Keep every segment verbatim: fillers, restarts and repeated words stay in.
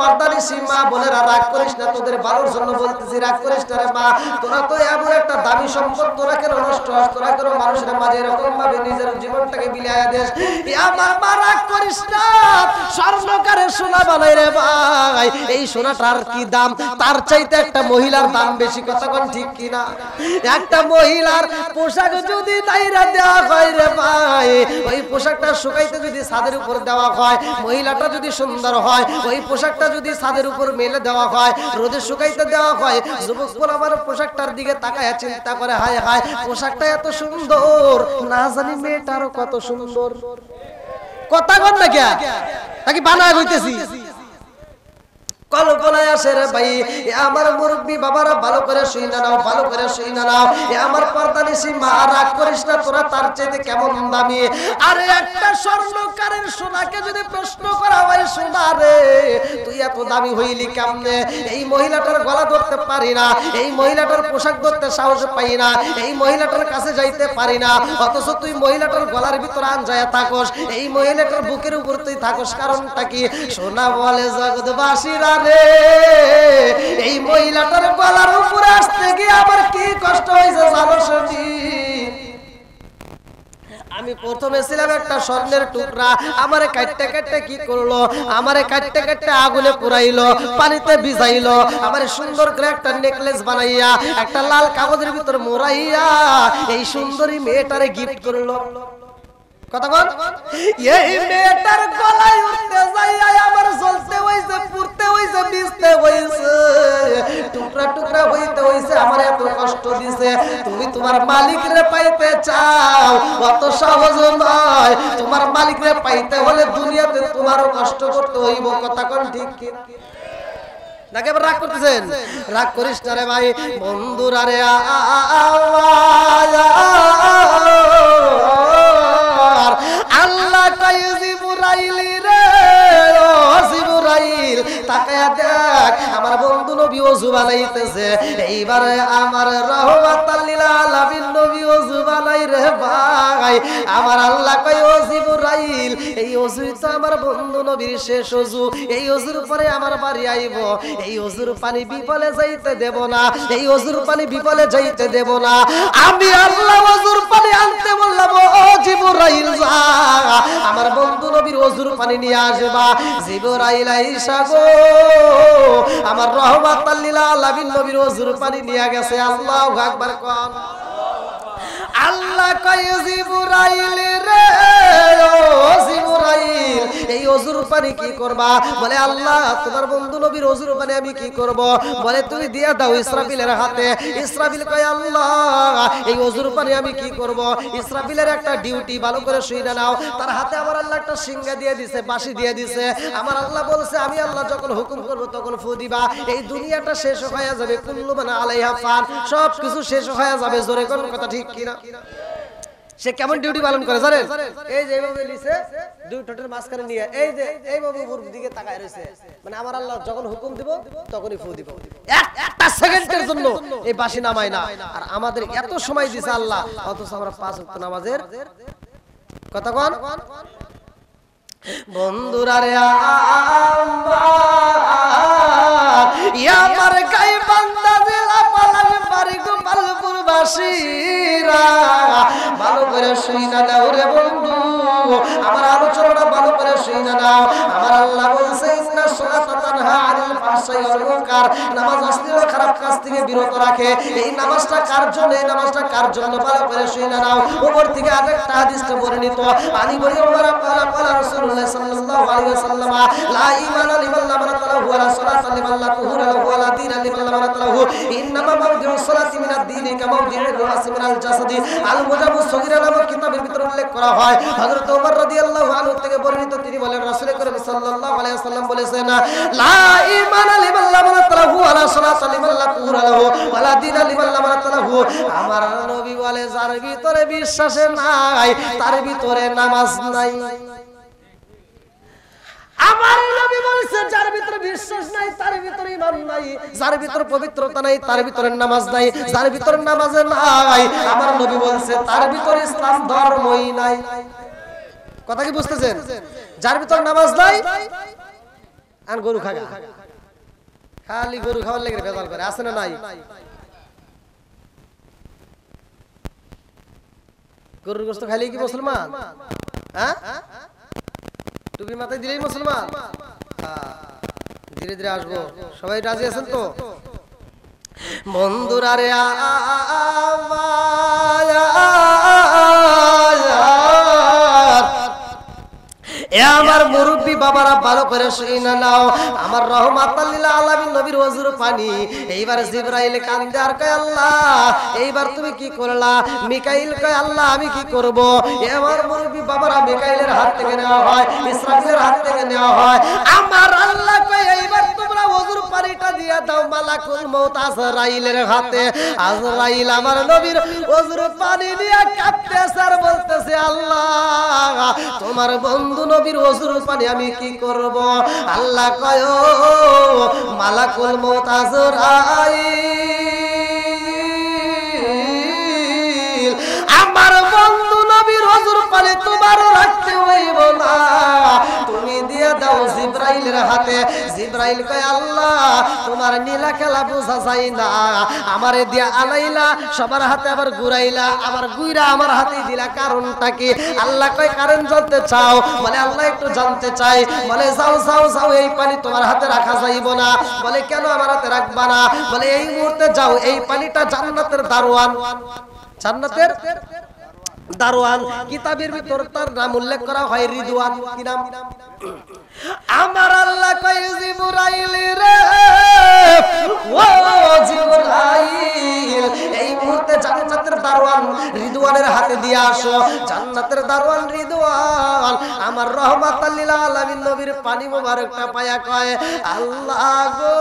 পর্দানিশী মা বোনেরা রাগ করিস না, তোদের ভালোর জন্য বলতেছি, রাগ করিস না রে মা। তোরা তো এমন একটা দামি সম্পদ, তোরা কেন নষ্ট হস, তোরা কেন মানুষের মাঝে এরকম ভাবে নিজের জীবনটাকে বিলাইয়া দেস। আমার মা রাগ করিস না, স্বর্ণকারের সোনা বানাই রে ভাই, এই সোনাটার কি দাম, তার চাইতে একটা মহিলার দাম বেশি। কথা কোন ঠিক কিনা? একটা মহিলার পোশাক যদি দাইরা দেওয়া হয় রে ভাই, ওই পোশাকটা শুকাইতে যদি ছাদের উপর দেওয়া হয়, মহিলাটা যদি সুন্দর হয়, ওই পোশাকটা যদি ছাদের উপর মেলে দেওয়া হয়, রোদে শুকাইতে দেওয়া হয়, যুবক আমার পোশাকটার দিকে তাকায় চিন্তা করে, হায় হায় পোশাকটা এত সুন্দর, না জানি মেয়েটারও কত সুন্দর। কথা বল না কে নাকি বানায় হইতেছি? কল্পনায় আসে রে ভাই। আমার মুরব্বী বাবারা ভালো করে শুই না নাও, ভালো করে শুই না নাও। আমার পর্দানিশী মা রাগ করিস না, তোরা তার চাইতে কেমন দামি। আরে একটা স্বর্ণকারের সোনাকে যদি প্রশ্ন করা হয়, সোনা রে তুই এত দামি হইলি কেমনে? এই মহিলাটার গলা ধরতে পারি না, এই মহিলাটার পোশাক ধরতে সাহস পাই না, এই মহিলাটার কাছে যাইতে পারি না, অথচ তুই মহিলাটার গলার ভিতর আনজায়া থাকস, এই মহিলাটার বুকের উপর তুই থাকস, কারণটা কি? সোনা বলে জগৎবাসীরা রে, এই মহিলাটার গলার উপরে আসতে গিয়ে আমার কি কষ্ট হয়েছে জানো শুনি? আমি প্রথমে ছিলাম একটা স্বর্ণের টুকরা, আমারে কাটতে কাটতে কি করলো? আমারে কাটতে কাটতে আগুনে পুরাইলো, পানিতে ভিজাইলো, আমারে সুন্দর করে একটা নেকলেস বানাইয়া একটা লাল কাগজের ভিতর মোড়াইয়া এই সুন্দরী মেয়েটারে গিফট করলো। কথা বল, এই মেয়েটার গলায় উঠতে যাইয়া আমার জ্বলতে হইছে, পুড়তে হইছে, ভিজতে হইছে, টুকরা টুকরা হইতে হইছে, আমার এত কষ্ট দিছে। তুমি তোমার মালিকরে পাইতে চাও, অত সহজ নয়। তোমার মালিকরে পাইতে হলে দুনিয়াতে তোমারও কষ্ট করতে হইব। কথা কোন ঠিক কি নাকি? আবার রাগ করতেছেন? রাগ করিস না রে ভাই। বন্ধুরা রে, আল্লাহ কয় জিবরাইল রে, ও জিবরাইল তাকায়া দেখ, আমার বন্ধু নবী ওযু বানাইতেছে। এইবারে আমার রাহমাতাল লিল আলামিন নবী ওযু বানাই রে ভাই। আমার আল্লাহ কয়, ও জিবরাইল এই ওযুই তো আমার বন্ধু নবীর শেষ ওযু, এই ওযুর পরে আমার বাড়ি আইব, এই ওযুর পানি বিফলে যাইতে দেব না, এই ওযুর পানি বিফলে যাইতে দেব না। আমি আল্লাহ ওযুর পানি আনতে বললাম, ও জিবরাইল যা আমার বন্ধু নবীর ওযুর পানি নিয়ে আসবা। জিবরাইল আইসা গো আমার রাহমাতাল লিল আলামিন নবীর ওযুর পানি নিয়ে গেছে। আল্লাহু আকবার কোন। আল্লাহ কয় জিবরাইল রে, ও জিবরাইল এই ওযুর পানি কি করবা? বলে আল্লাহ তোমার বন্ধু নবীর ওযুর পানি আমি কি করব? বলে তুমি দিয়া দাও ইসরাফিলের হাতে। ইসরাফিল কয় আল্লাহ এই ওযুর পানি আমি কি করব? ইসরাফিলের একটা ডিউটি, ভালো করে শুইনা নাও। তার হাতে আমার আল্লাহ একটা সিংহা দিয়ে দিছে, বাঁশি দিয়ে দিছে। আমার আল্লাহ বলছে আমি আল্লাহ যখন হুকুম করব তখন ফু দিবা, এই দুনিয়াটা শেষ হয়ে যাবে, কুল্লু মান আলাইহা ফান, সব কিছু শেষ হয়ে যাবে। জোরে কোন কথা ঠিক কিনা? সে কেমন ডিউটি পালন করে জানেন? এই যে এইভাবে নিচে দুই ঠোঁটের মাঝখানে নিয়ে এই যে এইভাবে উপর দিকে তাকায় রয়েছে, মানে আমার আল্লাহ যখন হুকুম দিব তখনই ফু দিব। একটা সেকেন্ডের জন্য এই বাঁশি নামায় না। আর আমাদের এত সময় দিছে আল্লাহ, অথচ আমরা পাঁচ ওয়াক্ত নামাজের কথা কোন। বন্ধুরা রে, আমার গায়ে বান্দা জেলা পালাম বাড়ি গোপালপুর বাসীরা, ভালো করে শুই না দাও রে বন্ধু, আমার আলোচনাটা ভালো করে শুই না দাও। আমার আল্লাহ বলছে ইন্না সালাতা তানহা আনিল ফাহশাই ওয়াল মুনকার, নামাজ অশ্লীল খারাপ কাজ থেকে বিরত রাখে। এই নামাজটা কার জন্য? এই নামাজটা কার জন্য? ভালো করে শুই না দাও। উপর থেকে আরেকটা হাদিসে বর্ণিত, আলী বলি ওমর ক্বালা ক্বালা রাসূলুল্লাহ সাল্লাল্লাহু আলাইহি ওয়াসাল্লাম, লা ঈমানা লিমান লা মানাতাহু ওয়া লা সালাতা লিমান লা তুহুরা লাহু ওয়া লা দীনা লিমান লা মানাতাহু, ইন্নামা মাওদিউস সালাতি মিনাদ দীনি কামা মাওদিউর রাসি মিনাল জাসাদি। আল মুজাবুস সগীরা নামক কিতাবের ভিতরে উল্লেখ করা হয়, হযরত ওমর রাদিয়াল্লাহু আনহু থেকে বর্ণিত, তিনি বলেন রাসূল করিম সাল্লাল্লাহু আলাইহি ওয়াসাল্লাম বলেছেন, লা ঈমানা লিমান লা মানাতাহু ওয়া লা সালাতা লিমান লা তুহুরা লাহু ওয়া লা দীনা লিমান লা মানাতাহু। আমার নবী বলে যার ভিতরে বিশ্বাস নাই তার ভিতরে নামাজ নাই। আমার নবী বলেছে যার ভিতরে বিশ্বাস নাই তার ভিতরে ঈমান নাই, যার ভিতরে পবিত্রতা নাই তার ভিতরে নামাজ নাই, যার ভিতরে নামাজ নাই আমার নবী বলেছে তার ভিতরে ইসলাম ধর্মই নাই। কথা কি বুঝতেছেন? যার ভিতরে নামাজ নাই আর গরু খাগা খালি গরু খাওয়ার লেগে ভেজাল করে আছে না নাই গরুর গোশত খাইলে কি মুসলমান হ্যাঁ টুপি মাথায় দিলেই মুসলমান ধীরে ধীরে আসবো সবাই রাজি আছেন তো বন্ধুরা রে আমার মুরব্বী বাবারা ভালো করে শুনে নাও আমার রহমাতুল লিল আলামিন নবীর ওযুর পানি এইবার জিবরাইল কান্দে আর কয় আল্লাহ এইবার তুমি কি করলা মিকাইল কয় আল্লাহ আমি কি করব আমার মুরব্বী বাবারা মিকাইলের হাত থেকে নেওয়া হয় ইসরাফিলের হাত থেকে নেওয়া হয় আমার আল্লাহ কয় এইবার তোমরা ওযুর পানিটা দিয়া দাও মালাকুল মউত আজরাইলের হাতে আজরাইল আমার নবীর ওযুর পানি দিয়া কাঁদতেছে আর বলতেছে আল্লাহ তোমার বন্ধু নবীর ওযুর পানি আমি কি করব আল্লাহ কয় মালাকুল মউত আজরাইল আমার বন্ধু নবীর ওযুর পানি তোমার রাখতে হইব না তুমি দিয়া দাও জিবরাইলের হাতে জিবরাইল কয় আল্লাহ তোমার নীলা খেলা বোঝা যায় না আমারে দিয়া আলাইলা সবার হাতে আবার ঘুরাইলা আবার গুইরা আমার হাতে দিলা কারণটা কি আল্লাহ কয় কারণ জানতে চাও বলে আল্লাহ একটু জানতে চাই বলে যাও যাও যাও এই পানি তোমার হাতে রাখা যাইব না বলে কেন আমার হাতে রাখবা না বলে এই মুহূর্তে যাও এই পানিটা জান্নাতের দারওয়ান জান্নাতের দারওয়ান কিতাবের ভিতর তার নাম উল্লেখ করা হয় রিদওয়ান কি নাম আমার আল্লাহ কয় জিবরাইল রে ও জিবরাইল এই মুহূর্তে জান্নাতের দারওয়ান রিদওয়ানের হাতে দিয়ে আসো জান্নাতের দারওয়ান রিদওয়ান আমার রহমাতুল লিল আলামিন নবীর পানি মোবারকটা পায়া কয় আল্লাহ গো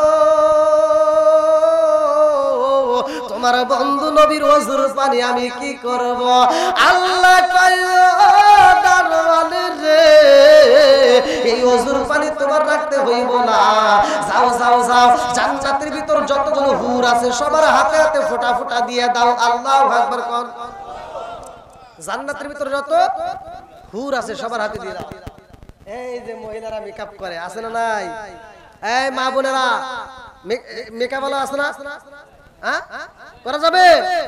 তোমার বন্ধু নবীর ওযুর পানি আমি কি করব আল্লাহ কয় দারওয়ান রে এই ওযুর পানি তোমার রাখতে হইব না যাও যাও যাও জান্নাতের ভিতর যতজন হুর আছে সবার হাতে হাতে ফোঁটা ফোঁটা দিয়ে দাও আল্লাহু আকবার কোন জান্নাতের ভিতর যত হুর আছে সবার হাতে দিয়ে দাও এই যে মহিলারা মেকআপ করে আছে না নাই এই মা বোনেরা মেকআপ वाला আছে না হ্যাঁ করা যাবে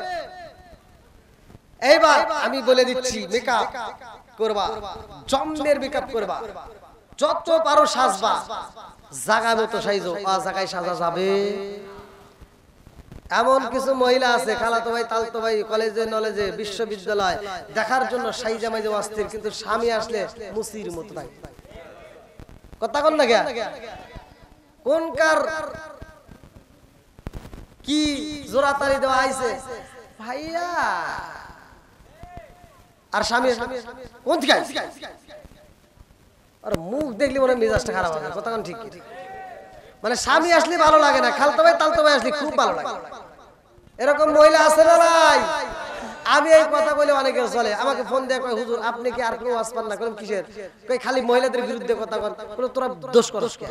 এইবার আমি বলে দিচ্ছি মেকআপ করবা জম্মের মেকআপ করবা যত পারো সাজবা জায়গা মতো সাইজো আ জায়গায় সাজা যাবে এমন কিছু মহিলা আছে খালাতো ভাই তালতো ভাই কলেজে নলেজে বিশ্ববিদ্যালয় দেখার জন্য সাইজা মাইজা অস্থির কিন্তু স্বামী আসলে মুসির মতো নাই কথা কোন না কোনকার কি জোরাতারি দেওয়া আইছে ভাইয়া আর স্বামী কোন থেকে আর মুখ দেখলি মনে মেজাজটা খারাপ হবে কথা কোন ঠিক মানে স্বামী আসলে ভালো লাগে না খালতো ভাই তালতো ভাই আসলে খুব ভালো লাগে এরকম মহিলা আছে না ভাই আমি এই কথা বলে অনেকের চলে আমাকে ফোন দিয়ে কয় হুজুর আপনি কি আর কোনো ওয়াজ পান না কোন কিসের কই খালি মহিলাদের বিরুদ্ধে কথা বল কোন তোরা দোষ করস কি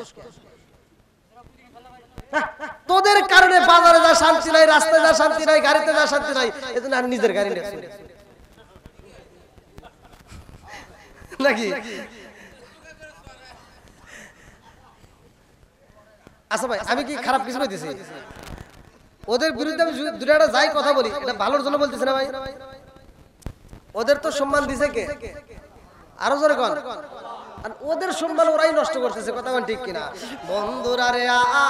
তোদের কারণে বাজারে যা শান্তি নাই রাস্তায় যা শান্তি নাই গাড়িতে যা শান্তি নাই এজন্য আমি নিজের গাড়ি নিয়ে নাকি আচ্ছা ভাই আমি কি খারাপ কিছু বলতেছি ওদের বিরুদ্ধে আমি দুটাটা যাই কথা বলি এটা ভালোর জন্য বলতেছি না ভাই ওদের তো সম্মান দিছে কে আরো জোরে কোন আর ওদের সম্মান ওরাই নষ্ট করতেছে কথা কোন ঠিক কিনা বন্ধুরা রে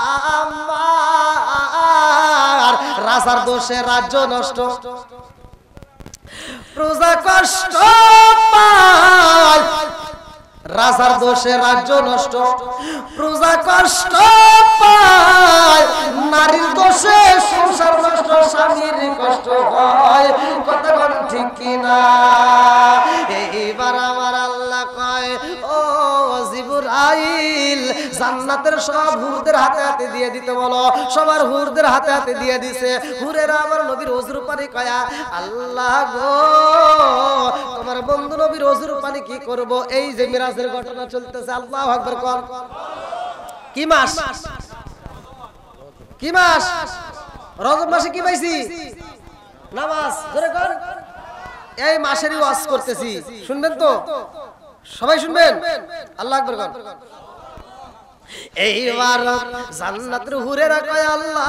আমার রাজার দোষে রাজ্য নষ্ট প্রজা কষ্ট পায় রাজার দোষে রাজ্য নষ্ট প্রজা কষ্ট পায় নারীর দোষে সংসার নষ্ট স্বামীর কষ্ট হয় কথা কোন ঠিক কিনা এইবার আমার আল্লাহ কয় ও জিবরাইল জান্নাতের সব হুরদের হাতে হাতে দিয়ে দিতে বলো সবার হুরদের হাতে হাতে দিয়ে দিছে হুরেরা আমার নবীর ওযুর পানি কয়া আল্লাহ গো তোমার বন্ধু নবীর ওযুর পানি কি করব এই যে মিরাজের ঘটনা চলতেছে আল্লাহু আকবার কোন কি মাস কি মাস রজব মাসে কি পাইছি নামাজ জোরে কোন এই মাসেরই ওয়াজ করতেছি শুনবেন তো সবাই শুনবেন আল্লাহু আকবার কোন এইবার জান্নাতের হুরেরা কয় আল্লাহ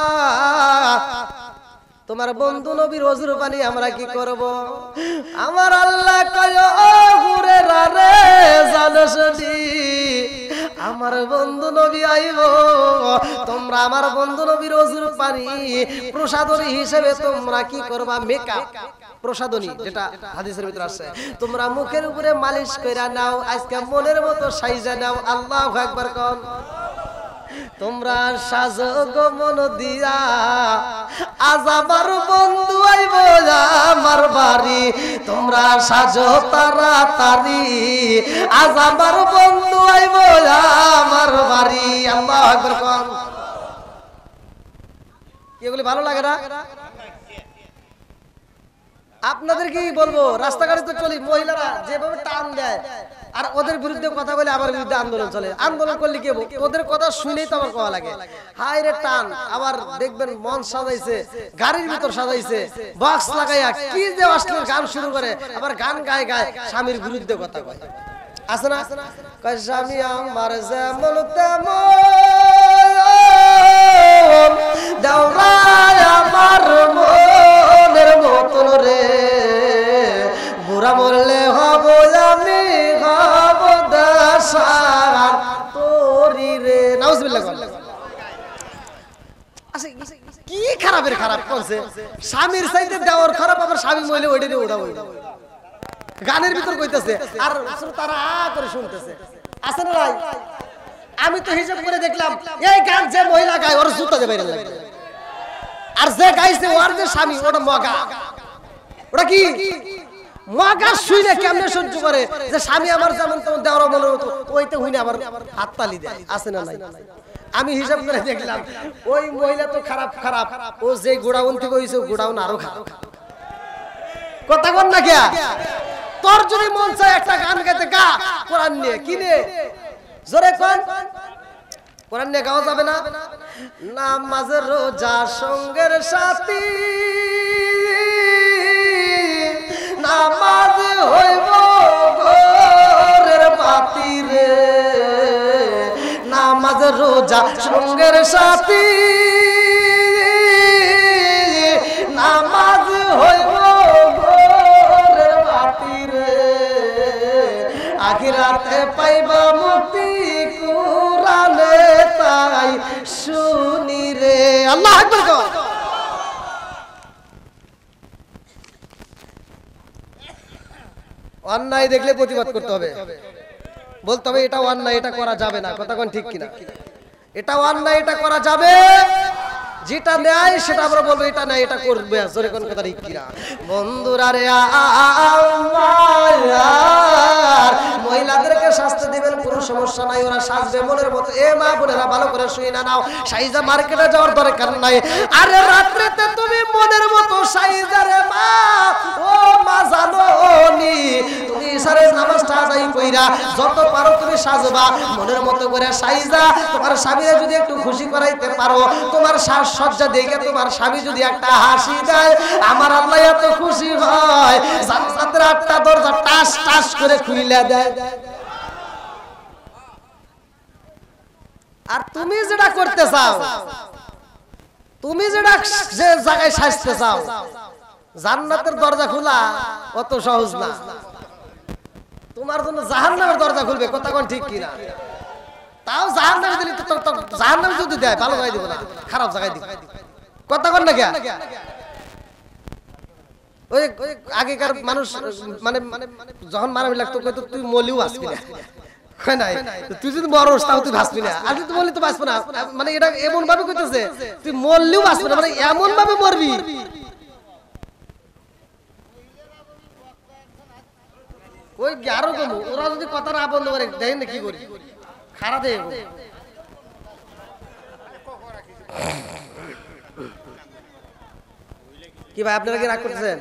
তোমার বন্ধু নবীর ওযুর পানি আমরা কি করব? আমার আল্লাহ কয় ও হুরেরা রে জানসনি আমার বন্ধু নবী আইব, তোমরা আমার বন্ধু নবীর ওযুর পানি প্রসাদনী হিসেবে তোমরা কি করবা? মেকআপ প্রসাদনী, যেটা হাদিসের ভিতরে আছে, তোমরা মুখের উপরে মালিশ কইরা নাও, আজকে মনের মতো সাইজা নাও। আল্লাহু আকবার কোন। তোমরা সাজো গো মন দিয়া, আজ আমার বন্ধু আইব আমার বাড়ি, তোমরা সাজো তাড়াতাড়ি, আজ আমার বন্ধু আইব আমার বাড়ি। আল্লাহু আকবার কোন। এগুলি ভালো লাগে না? আপনাদের কি বলবো, রাস্তাঘাটে তো চলি, মহিলারা যেভাবে টান দেয় আর ওদের বিরুদ্ধে কথা বলে আমার বিরুদ্ধে আন্দোলন চলে। আন্দোলন করলে কি হবে? ওদের কথা শুনেই তো আমার কওয়া লাগে, হাই রে টান। আবার দেখবেন মন সাজাইছে, গাড়ির ভিতর সাজাইছে, বক্স লাগাইয়া কি যে অশ্লীল গান শুরু করে, আবার গান গায় গায় স্বামীর বিরুদ্ধে কথা কয়। আছে না? কয় স্বামী আমার যেমন তেমন, দেওরায় আমার মনের মতন রে, বুড়া মরলে হব আমি হব দাসার তোরি রে। নাউজুবিল্লাহ। কি খারাপের খারাপ করছে, স্বামীর চাইতে দেওয়ার খারাপ, আবার স্বামী মহিলা ওইটারে ওটা ওই গানের ভিতর কইতেছে আর তারা আ করে শুনতেছে। আছে না ভাই? আমি তো হিসাব করে দেখলাম এই গান যে মহিলা গায় ওর জুতা দেবে না, আর যে গাইছে ওর যে স্বামী ওটা মগা। ওটা কি মগা? শুইলে কেমনে সহ্য করে যে স্বামী আমার যেমন তেমন দেওয়ার মনে হতো, ওইতে হইনি আবার হাততালি দেয়। আছে না নাই? আমি হিসাব করে দেখলাম ওই মহিলা তো খারাপ খারাপ, ও যে গোডাউন থেকে হইছে গোডাউন আরো খারাপ। কথা বল না কে? তোর যদি মন চায় একটা গান গাইতে গা, কোরআন নিয়ে কিনে জোরে কোন। কোরআন নিয়ে গাওয়া যাবে না? নামাজ রোজা সঙ্গের সাথী, নামাজ হইব ঘরের বাতি রে, নামাজ রোজা সঙ্গের সাথী, নামাজ হইব ঘরের বাতি রে, আখিরাতে পাইবা মুক্তি কুরআনে তাই শুনি রে। আল্লাহু আকবার কও। অন্যায় দেখলে প্রতিবাদ করতে হবে, বলতে হবে এটা অন্যায়, এটা করা যাবে না। কথা কোন ঠিক কিনা? এটা অন্যায়, এটা করা যাবে, যেটা ন্যায় সেটা আমরা বলবো এটা ন্যায়, এটা করবে। জোরে কোন কথা ঠিক কিনা? বন্ধুরা রে আমার মহিলাদেরকে শাস্তি দিবেন কোনো সমস্যা নাই, ওরা সাজবে মনের মতো। এ মা বোনেরা ভালো করে শুই না নাও, সাইজা মার্কেটে যাওয়ার দরকার নাই। আরে রাত্রিতে তুমি মনের মতো সাইজা রে মা, ও মা জানো নি তুমি সারে নামাজটা আদায় কইরা যত পারো তুমি সাজবা মনের মতো করে সাইজা। তোমার স্বামীরে যদি একটু খুশি করাইতে পারো, তোমার সাজসজ্জা দেখে তোমার স্বামী যদি একটা হাসি দেয়, আমার আল্লাহ এত খুশি হয় জান্নাতের আটটা দরজা টাস টাস করে খুইলা দেয়। আর তুমি যেটা করতে চাও, তুমি যেটা যে জায়গায় সাজতে চাও, জান্নাতের দরজা খোলা অত সহজ না। তোমার জন্য জাহান্নামের দরজা খুলবে। কথা কোন ঠিক কিনা? তাও জাহান্নামে দিলে তো জাহান্নামে যদি দেয় ভালো জায়গায় দিব না, খারাপ জায়গায় দিব। কথা কোন না কে? ওই আগেকার মানুষ মানে যখন মারামারি লাগতো কইতো তুই মলিও আসবি না, কয় নাই তুই যদি মরস তাও তুই বাঁচবি না, আর তুই মরলি তো বাঁচবো না। মানে এটা এমন ভাবে কইতেছে তুই মরলেও বাঁচবি না, মানে এমন ভাবে মরবি। ওই আরো কম, ওরা যদি কথা না বন্ধ করে দেখেন না কি করি, খারাপ দেয়। কি ভাই আপনারা কি রাগ করতেছেন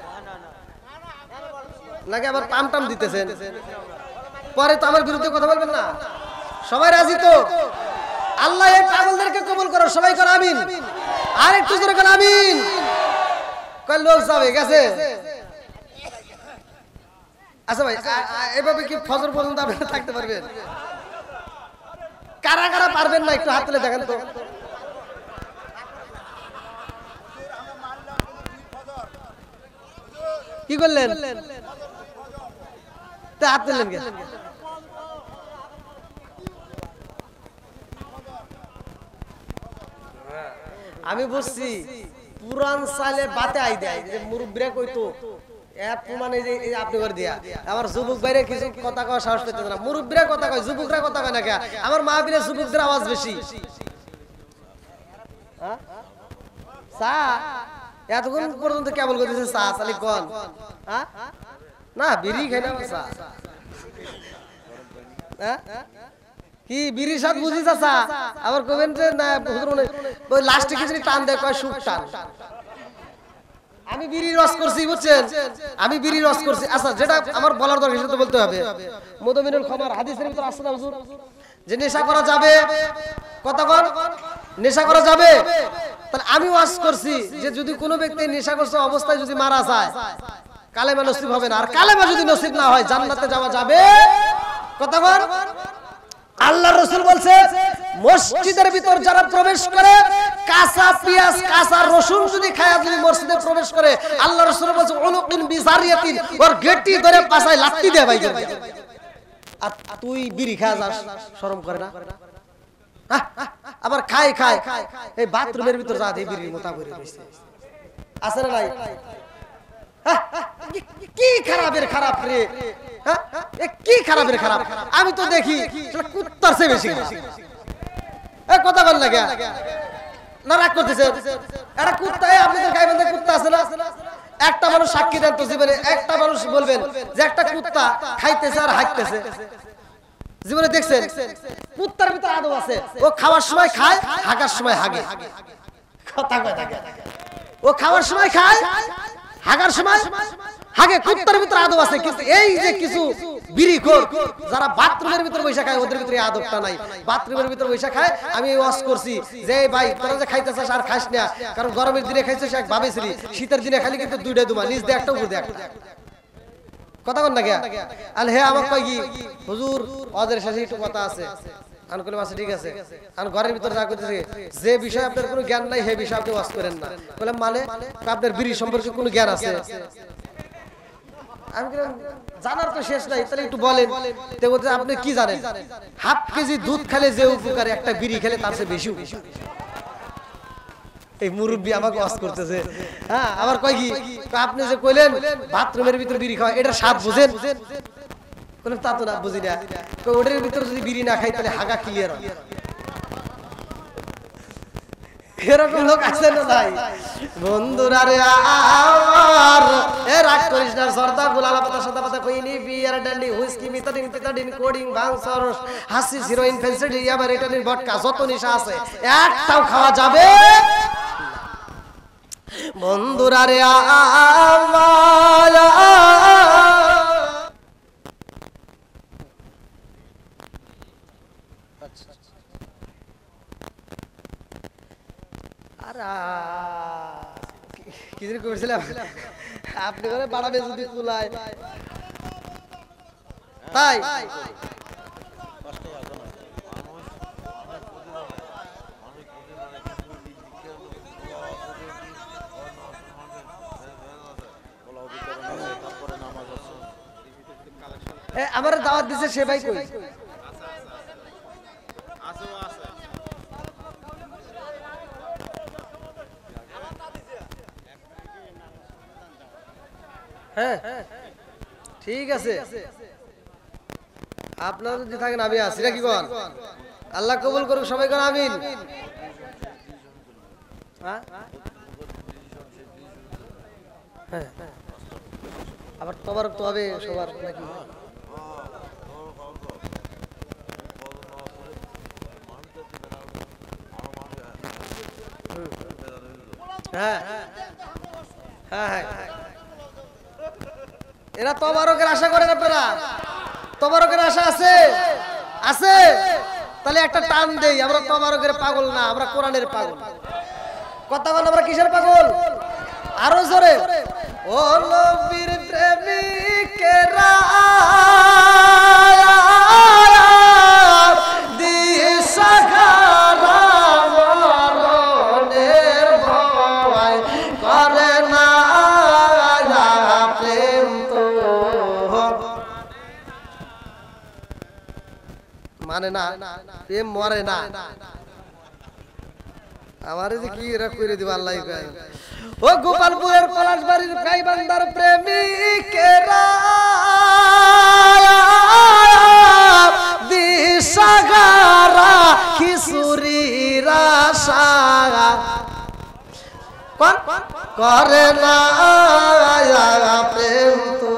নাকি আবার টাম টাম দিতেছেন? পরে তো আমার বিরুদ্ধে কথা বলবেন না। সবাই রাজি তো? আল্লাহ এই পাগলদেরকে কবুল করো, সবাই করো আমিন। আর একটু জোরে করো আমিন। কয় লোক যাবে গেছে। আচ্ছা ভাই এভাবে কি ফজর পর্যন্ত আপনারা থাকতে পারবেন? কারা কারা পারবেন না একটু হাত তুলে দেখেন তো। কি করলেন? হাত তুললেন কেন? আমি বুঝছি পুরান সালে বাতে আই দেয় যে মুরব্বীরা কইতো এত মানে যে আপনি করে দিয়া আমার যুবক ভাইরা কিছু কথা কওয়া সাহস পেতে না, মুরব্বীরা কথা কয় যুবকরা কথা কয় না। কে আমার মাহফিলে যুবকদের আওয়াজ বেশি। হ্যাঁ চা এতক্ষণ পর্যন্ত কেবল করতেছে চা চালি কোন হ্যাঁ না বিড়ি খাই না চা হ্যাঁ কি বিড়ির স্বাদ বুঝি চাচা আবার কবেন যে না ওই লাস্টে কিছু টান দেয় কয় সুখ টান। আমি বিড়ি রস করছি বুঝছেন, আমি বিড়ি রস করছি। আচ্ছা যেটা আমার বলার দরকার সেটা বলতে হবে। মুদমিনুল খবর হাদিসের ভিতর আছে না হুজুর যে নেশা করা যাবে, কতক্ষণ নেশা করা যাবে। তাহলে আমি ওয়াজ করছি যে যদি কোনো ব্যক্তি নেশাগ্রস্ত অবস্থায় যদি মারা যায় কালেমা নসিব হবে না, আর কালেমা যদি নসিব না হয় জান্নাতে যাওয়া যাবে। কতক্ষণ আল্লাহ রাসূল বলছে মসজিদের ভিতর যারা প্রবেশ করে কাঁচা পেঁয়াজ কাঁচা রসুন যদি খায় যদি মসজিদে প্রবেশ করে আল্লাহ রাসূল বলছে উলুকিন বিজারিয়াতিন ওর গেটি ধরে পাছায় লাত্তি দেয় ভাই। আর তুই বিড়ি খায় যাস শরম করে না? আবার খায় খায় এই বাথরুমের ভিতর যা দেই বিড়ির মতো করে বসে আছে না নাই? কি খারাপের খারাপ রে, কি খারাপের খারাপ। আমি তো দেখি কুত্তার চেয়ে বেশি কথা বল লাগে না রাগ করতেছে একটা কুত্তা। আপনাদের গায়ে বান্ধে কুত্তা আছে না? একটা মানুষ সাক্ষী দেন তো জীবনে, একটা মানুষ বলবেন যে একটা কুত্তা খাইতেছে আর হাঁটতেছে জীবনে দেখছেন? কুত্তার ভিতরে আদব আছে, ও খাওয়ার সময় খায় হাগার সময় হাগে। কথা কয় থাকে ও খাওয়ার সময় খায় হাগার সময় হাগে, কুত্তার ভিতরে আদব আছে। কিন্তু এই যে কিছু বিড়িখোর যারা বাথরুমের ভিতরে বৈশা খায় ওদের ভিতরে আদবটা নাই। বাথরুমের ভিতরে বৈশা খায়। আমি ওয়াজ করছি যে ভাই তোরা যে খাইতেছিস আর খাস না, কারণ গরমের দিনে খাইছিস এক ভাবেছিলি, শীতের দিনে খালি কিন্তু দুইটা দুমা নিজ দিয়ে একটা উপর দিয়ে একটা। কথা বল না কে আল হে আমার কয় কি হুজুর ওদের সাথে একটু কথা আছে। আন কইলাম আচ্ছা ঠিক আছে। আর ঘরের ভিতর যা করতেছে যে বিষয় আপনার কোনো জ্ঞান নাই সেই বিষয় আপনি ওয়াজ করেন না। বললাম মানে আপনার বিড়ি সম্পর্কে কোনো জ্ঞান আছে? আমি বললাম জানার তো শেষ নাই, তাহলে একটু বলেন। তো বলতে আপনি কি জানেন হাফ কেজি দুধ খেলে যে উপকার একটা বিড়ি খেলে তার চেয়ে বেশি উপকার। এই মুরব্বি আমাকে ওয়াজ করতেছে। হ্যাঁ আবার কয় কি আপনি যে কইলেন বাথরুমের ভিতর বিড়ি খাওয়া এটার স্বাদ বুঝেন? বললাম তা তো না বুঝি না। ওটার ভিতরে যদি বিড়ি না খাই তাহলে হাগা ক্লিয়ার হয়। এরকম লোক আছে না ভাই? বন্ধুরা রে আমার এ রাগ করিস না। সর্দা গুলালা পাতা সাদা পাতা কইনি বিয়ার ডান্ডি হুইস্কি মিতাডিন পিতাডিন কোডিং বাংসর হাসি হিরোইন ফেন্সিডি ইয়াবা রেটানিন ভটকা যত নেশা আছে একটাও খাওয়া যাবে। বন্ধুরা রে আমার কি জানি করেছিলাম আপনি করে বাড়াবে যদি কুলায় তাই। আমার দাওয়াত দিছে সে ভাই কই? হ্যাঁ ঠিক আছে আপনারা যদি থাকেন আমি আছি নাকি কোন? আল্লাহ কবুল করুক সবাই কোন আমিন। হ্যাঁ আবার তোমার তো হবে সবার নাকি? হ্যাঁ হ্যাঁ হ্যাঁ এরা তবারকের আশা করেন আপনারা? তবারকের আশা আছে আছে? তাহলে একটা টান দেই। আমরা তবারকের পাগল না, আমরা কোরআনের পাগল। কথা বল আমরা কিসের পাগল? আরো জোরে ও নবীর প্রেমিকেরা দিস জানে না প্রেম মরে না আমারে যে কি এরা কইরে দিব আল্লাহ কয় ও গোপালপুরের পলাশবাড়ির গাইবান্ধার প্রেমিকেরা দিশাগারা কিশোরীরা সাগা কোন করে না প্রেম তো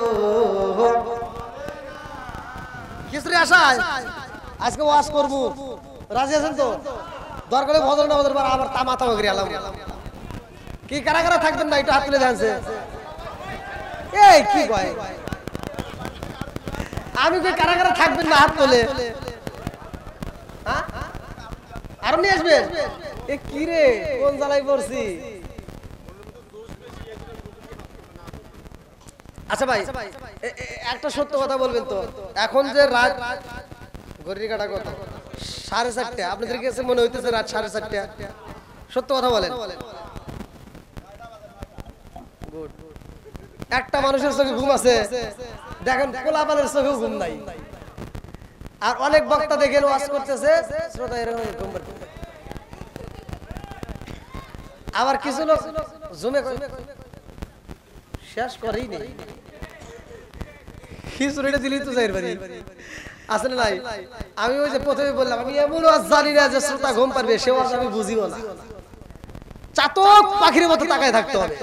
কিশোরী আশায় আজকে ওয়াজ করব রাজি আছেন তো দরকারে ভজন না ভজন আবার তামা তামা করে আলাম কি কারা কারা থাকবেন না একটু হাত তুলে জানছে এই কি কয় আমি কই কারা কারা থাকবেন না হাত তুলে হ্যাঁ আর নিয়ে আসবেন এ কি রে কোন জ্বালাই পড়ছি আচ্ছা ভাই একটা সত্য কথা বলবেন তো এখন যে রাত ঘড়ির কাটা কত সাড়ে চারটা আপনাদের কাছে মনে হইতেছে রাত সাড়ে চারটা সত্য কথা বলেন একটা মানুষের চোখে ঘুম আছে দেখেন কোলাপালের চোখেও ঘুম নাই আর অনেক বক্তা দেখেন ওয়াজ করতেছে শ্রোতা এরকম ঘুম পাচ্ছে আবার কিছু লোক জমে শেষ করেই নেই খিচুড়িটা দিলেই তো যাই বাড়ি আসলে নাই আমি ওই যে প্রথমে বললাম আমি এমন জানি না যে শ্রোতা ঘুম পারবে সে আমি বুঝিও না চাতক পাখির মতো তাকায় থাকতে হবে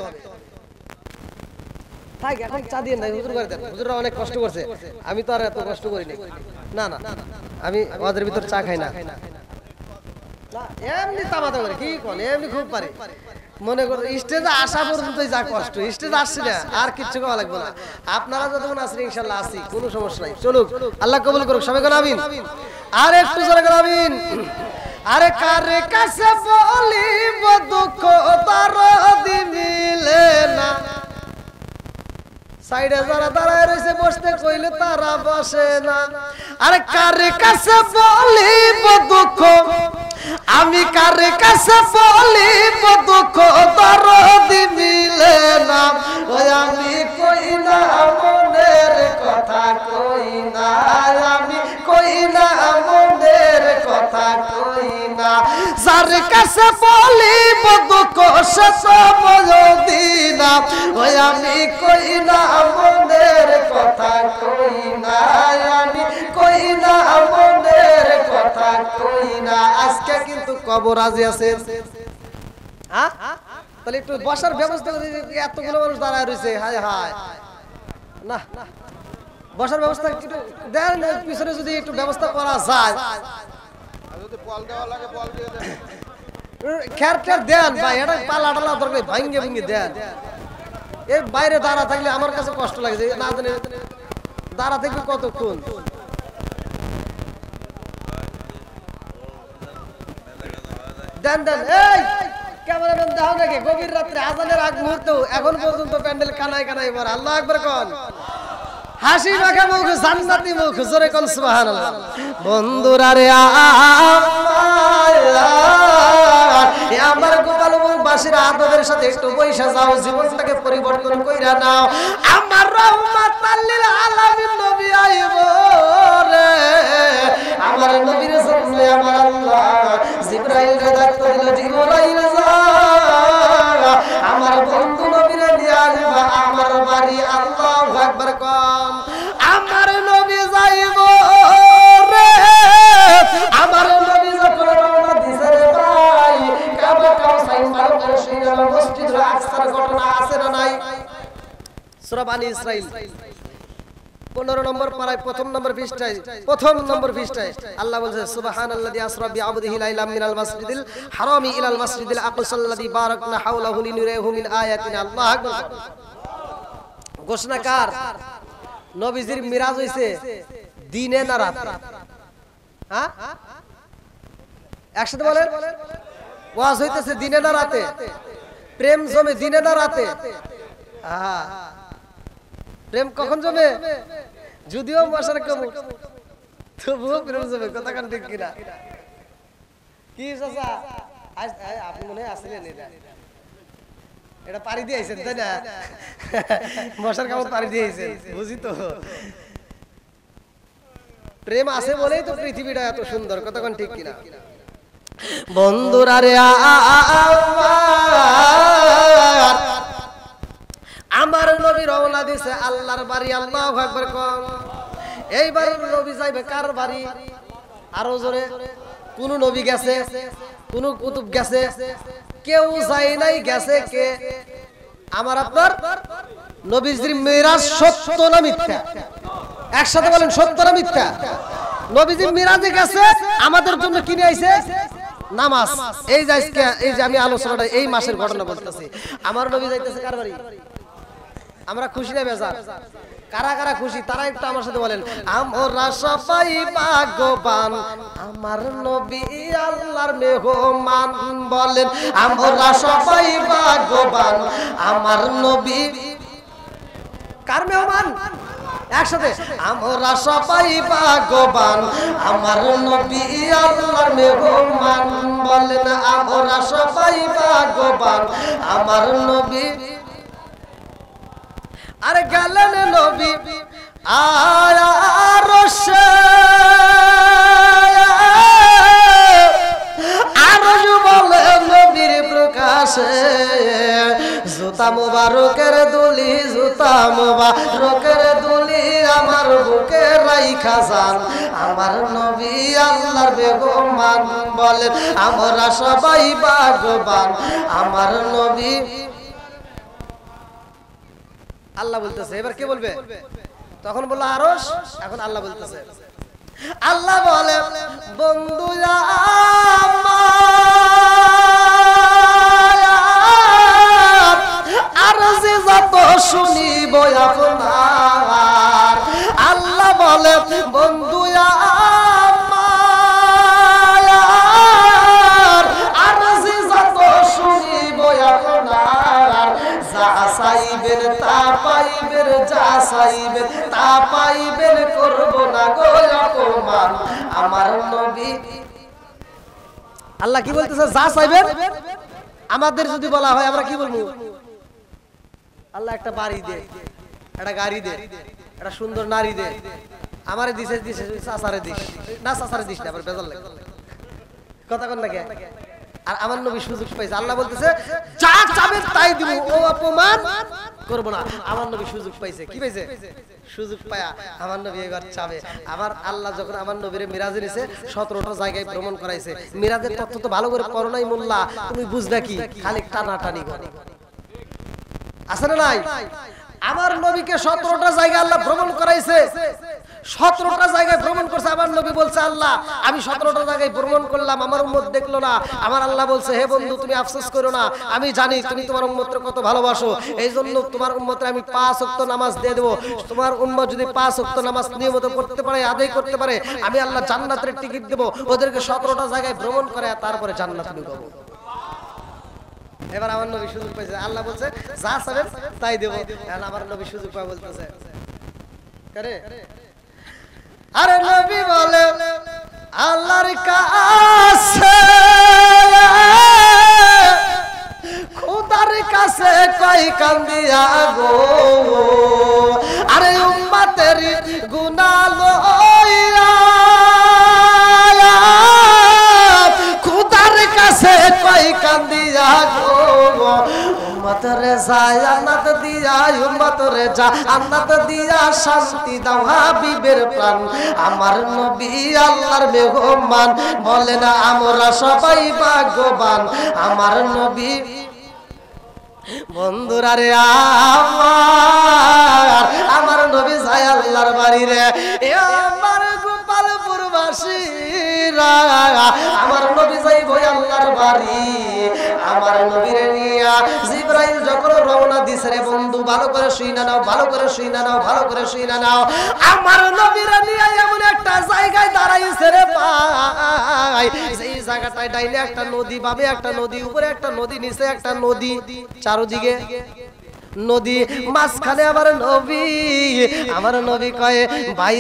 থাক এখন চা দিয়ে নাই হুজুর করে দেন হুজুররা অনেক কষ্ট করছে আমি তো আর এত কষ্ট করি না না না আমি ওদের ভিতর চা খাই না এমনি তামাতা করে কি কোন এমনি খুব পারে মনে করো স্টেজে আসা পর্যন্তই যা কষ্ট স্টেজে আসছি না আর কিচ্ছু করা লাগবে না আপনারা যতক্ষণ আসেন ইনশাল্লাহ আসি কোনো সমস্যা নাই চলুক আল্লাহ কবুল করুক সবাই কোন আমিন আর একটু জোরে কোন আমিন আরে কারে কাছে বলিব দুঃখ দরদি মিলে না সাইডে যারা দাঁড়ায় রয়েছে বসতে কইলে তারা বসে না আরে কারে কাছে বলিব দুঃখ আমি কারে কাছে বলিব দুঃখ দরদি মিলে না ওই আমি কই না মনের কথা কই না আমি কই না মনের কথা কই না যার কাছে বলিব দুঃখ সে সব দিনা ওই আমি কই না মনের কথা কই না আমি কই না মনের কথা কই না আজকে কিন্তু কবর রাজি আছেন হ্যাঁ তাহলে একটু বসার ব্যবস্থা করে এতগুলো মানুষ দাঁড়ায় রয়েছে হায় হায় না বসার ব্যবস্থা একটু দেন পিছনে যদি একটু ব্যবস্থা করা যায় যদি বল দেওয়া লাগে বল দিয়ে দেন খের খের দেন ভাই এটা পালা টালা দরকার ভাঙ্গে ভাঙ্গে দেন এই বাইরে দাঁড়া থাকলে আমার কাছে কষ্ট লাগে যে না জানি দাঁড়া থাকবে কতক্ষণ দেন দেন এই ক্যামেরাম্যান দাও নাকি গভীর রাত্রে আজানের আগ মুহূর্তে এখন পর্যন্ত প্যান্ডেল কানায় কানায় ভরা আল্লাহু আকবার কোন হাসি মাখা মুখ জান্নাতি মুখ জোরে কোন সুবহানাল্লাহ বন্ধুরা রে আমার গোপালপুর বাসীর আদবের সাথে একটু বৈশা যাও জীবনটাকে পরিবর্তন কইরা নাও আমার রহমাতাল লিল আলামিন নবী আইব রে আমার নবীর সামনে আমার আল্লাহ জিবরাইল রে ডাকতে দিল জিবরাইল যা আমার বন্ধু নবীর নিয়ে আসবা আমার বাড়ি আল্লাহু আকবার কম আমার নবী যাইব রে আমার নবী যখন রওনা দিছে রে ভাই কাবা কাউসাইন বারো শিরাল মসজিদ আকসার ঘটনা আছে না নাই সূরা বানি ইসরাইল পনেরো নম্বর পারায় প্রথম নম্বর পৃষ্ঠায় প্রথম নম্বর পৃষ্ঠায় আল্লাহ বলেছে সুবহানাল্লাযী আসরা বিআবদিহি লাইলাম মিনাল মাসজিদিল হারামি ইলাল মাসজিদিল আকসাল্লাযী বারাকনা হাওলাহু লিনুরিহু মিন আয়াতিনা আল্লাহু আকবার ঘোষণা কার নবীজির মিরাজ হইছে দিনে না রাতে হ্যাঁ একসাথে বলেন ওয়াজ হইতেছে দিনে না রাতে প্রেম জমে দিনে না রাতে হ্যাঁ প্রেম কখন জমে যদিও বর্ষার কম তবুও প্রেম জমে কথা কান ঠিক কিনা কি চাচা আজ আপনি মনে হয় আসলেন এটা এটা পারি দিয়ে আইছেন তাই না বর্ষার কাপড় পারি দিয়ে আইছেন বুঝি তো প্রেম আছে বলেই তো পৃথিবীটা এত সুন্দর, কতক্ষণ ঠিক কিনা? বন্ধুরা রে আমার নবী রওনা দিছে আল্লাহর বাড়ি, আল্লাহু আকবার কোন। এইবার নবী যাইবে কার বাড়ি? আরো জোরে। কোন নবী গেছে? কোন কুতুব গেছে? কেউ যায় নাই। গেছে কে? আমার আপনার নবীজির মিরাজ সত্য না মিথ্যা? একসাথে বলেন, সত্য না মিথ্যা? নবীজি মিরাজে গেছে, আমাদের জন্য কিনে আইছে নামাজ। এই যে আজকে এই যে আমি আলোচনাটা এই মাসের ঘটনা বলতেছি, আমার নবী যাইতেছে কার বাড়ি? আমরা খুশি না বেজার? কারা কারা খুশি তারা একটু আমার সাথে বলেন। আমরা সবাই ভাগ্যবান, আমার নবী আল্লাহর মেহমান। বলেন আমরা সবাই ভাগ্যবান, আমার নবী কার মেহমান? একসাথে আমরা সবাই ভাগ্যবান, আমার নবী আল্লাহর মেহমান। বলেন আমরা সবাই ভাগ্যবান, আমার নবী। আরে গেলেন নবী আরশে, আরশ বলে নবীর প্রকাশে। জুতা মুবারকের দুলি, জুতা মুবারকের দুলি আমার বুকে রাইখা যান, আমার নবী আল্লাহর মেহমান। বলেন আমরা সবাই ভাগ্যবান, আমার নবী। আল্লাহ বলতেছে, এবার কে বলবে? তখন বললো আরশ, এখন আল্লাহ বলতেছে। আল্লাহ বলে বন্ধু আরশে যত শুনিব আপনার। আল্লাহ বলে বন্ধু আরশে যত শুনিব আপনার। যা চাইবেন তা পাইবেন, যা চাইবেন তা পাইবেন, করব না গো অপমান আমার নবী। আল্লাহ কি বলতেছে? যা চাইবেন। আমাদের যদি বলা হয় আমরা কি বলবো? আল্লাহ একটা বাড়ি দে, একটা গাড়ি দে, একটা সুন্দর নারী দে। আমারে দিছে দিছে চাচারে দিস না, চাচারে দিস না, আবার বেজাল লাগে। কথা কোন লাগে? আর আমার নবী সুযোগ পাইছে, আল্লাহ বলতেছে যা চাবেন তাই দিব, ও অপমান করব না। আমার নবী সুযোগ পাইছে, কি পাইছে? সুযোগ পায়া আমার নবী এবার চাবে। আবার আল্লাহ যখন আমার নবীরে মিরাজে নিছে, সতেরোটা জায়গায় ভ্রমণ করাইছে। মিরাজের তথ্য তো ভালো করে পড়ো নাই মোল্লা, তুমি বুঝবে কি? খালি টানাটানি করে আছে না নাই? আমার নবীকে সতেরোটা জায়গায় আল্লাহ ভ্রমণ করাইছে। সতেরোটা জায়গায় ভ্রমণ করছে। আমার নবী বলছে আল্লাহ আমি সতেরোটা জায়গায় ভ্রমণ করলাম, আমার উম্মত দেখলো না। আমার আল্লাহ বলছে হে বন্ধু তুমি আফসোস করো না, আমি জানি তুমি তোমার উম্মতকে কত ভালোবাসো, এই জন্য তোমার উম্মতকে আমি পাঁচ ওয়াক্ত নামাজ দিয়ে দেবো। তোমার উম্মত যদি পাঁচ ওয়াক্ত নামাজ নিয়মিত পড়তে পারে, আদায় করতে পারে, আমি আল্লাহ জান্নাতের টিকিট দেবো। ওদেরকে সতেরোটা জায়গায় ভ্রমণ করে তারপরে জান্নাত ঢুকাবো। এবার আমার নবী সুযোগ পাইছে, আল্লাহ বলছে যা চাবেন তাই দেবো। আমার নবী সুযোগ পায় বলতেছে করে। আরে নবী বলে আল্লাহর কাছে, খোদার কাছে কই কান্দিয়া গো। আরে উম্মতের গুনাহ লইয়া খোদার কাছে কই কান্দিয়া গো। উম্মত রে জান্নাত দিয়া, উম্মত রে জান্নাত দিয়া শান্তি দাও হাবিবের প্রাণ। আমার নবী আল্লাহর মেহমান। বলেন আমরা সবাই ভাগ্যবান, আমার নবী। বন্ধুরা রে আমার আমার নবী যায় আল্লাহর বাড়ি রে। আমার গোপালপুরবাসীরা আমার নবী যাইব আল্লাহর বাড়ি। আমার নবীরে নিয়া জিবরাইল যখন রওনা দিছে রে বন্ধু, ভালো করে শুইনা নাও, ভালো করে শুইনা নাও, ভালো করে শুইনা নাও। আমার নবীরে নিয়া এমন একটা জায়গায় দাঁড়াইছে রে ভাই, সেই জায়গাটায় ডাইনে একটা নদী, বামে একটা নদী, উপরে একটা নদী, নিচে একটা নদী, চারদিকে নদী, মাঝখানে আমার নবী। আমার নবী কয় ভাই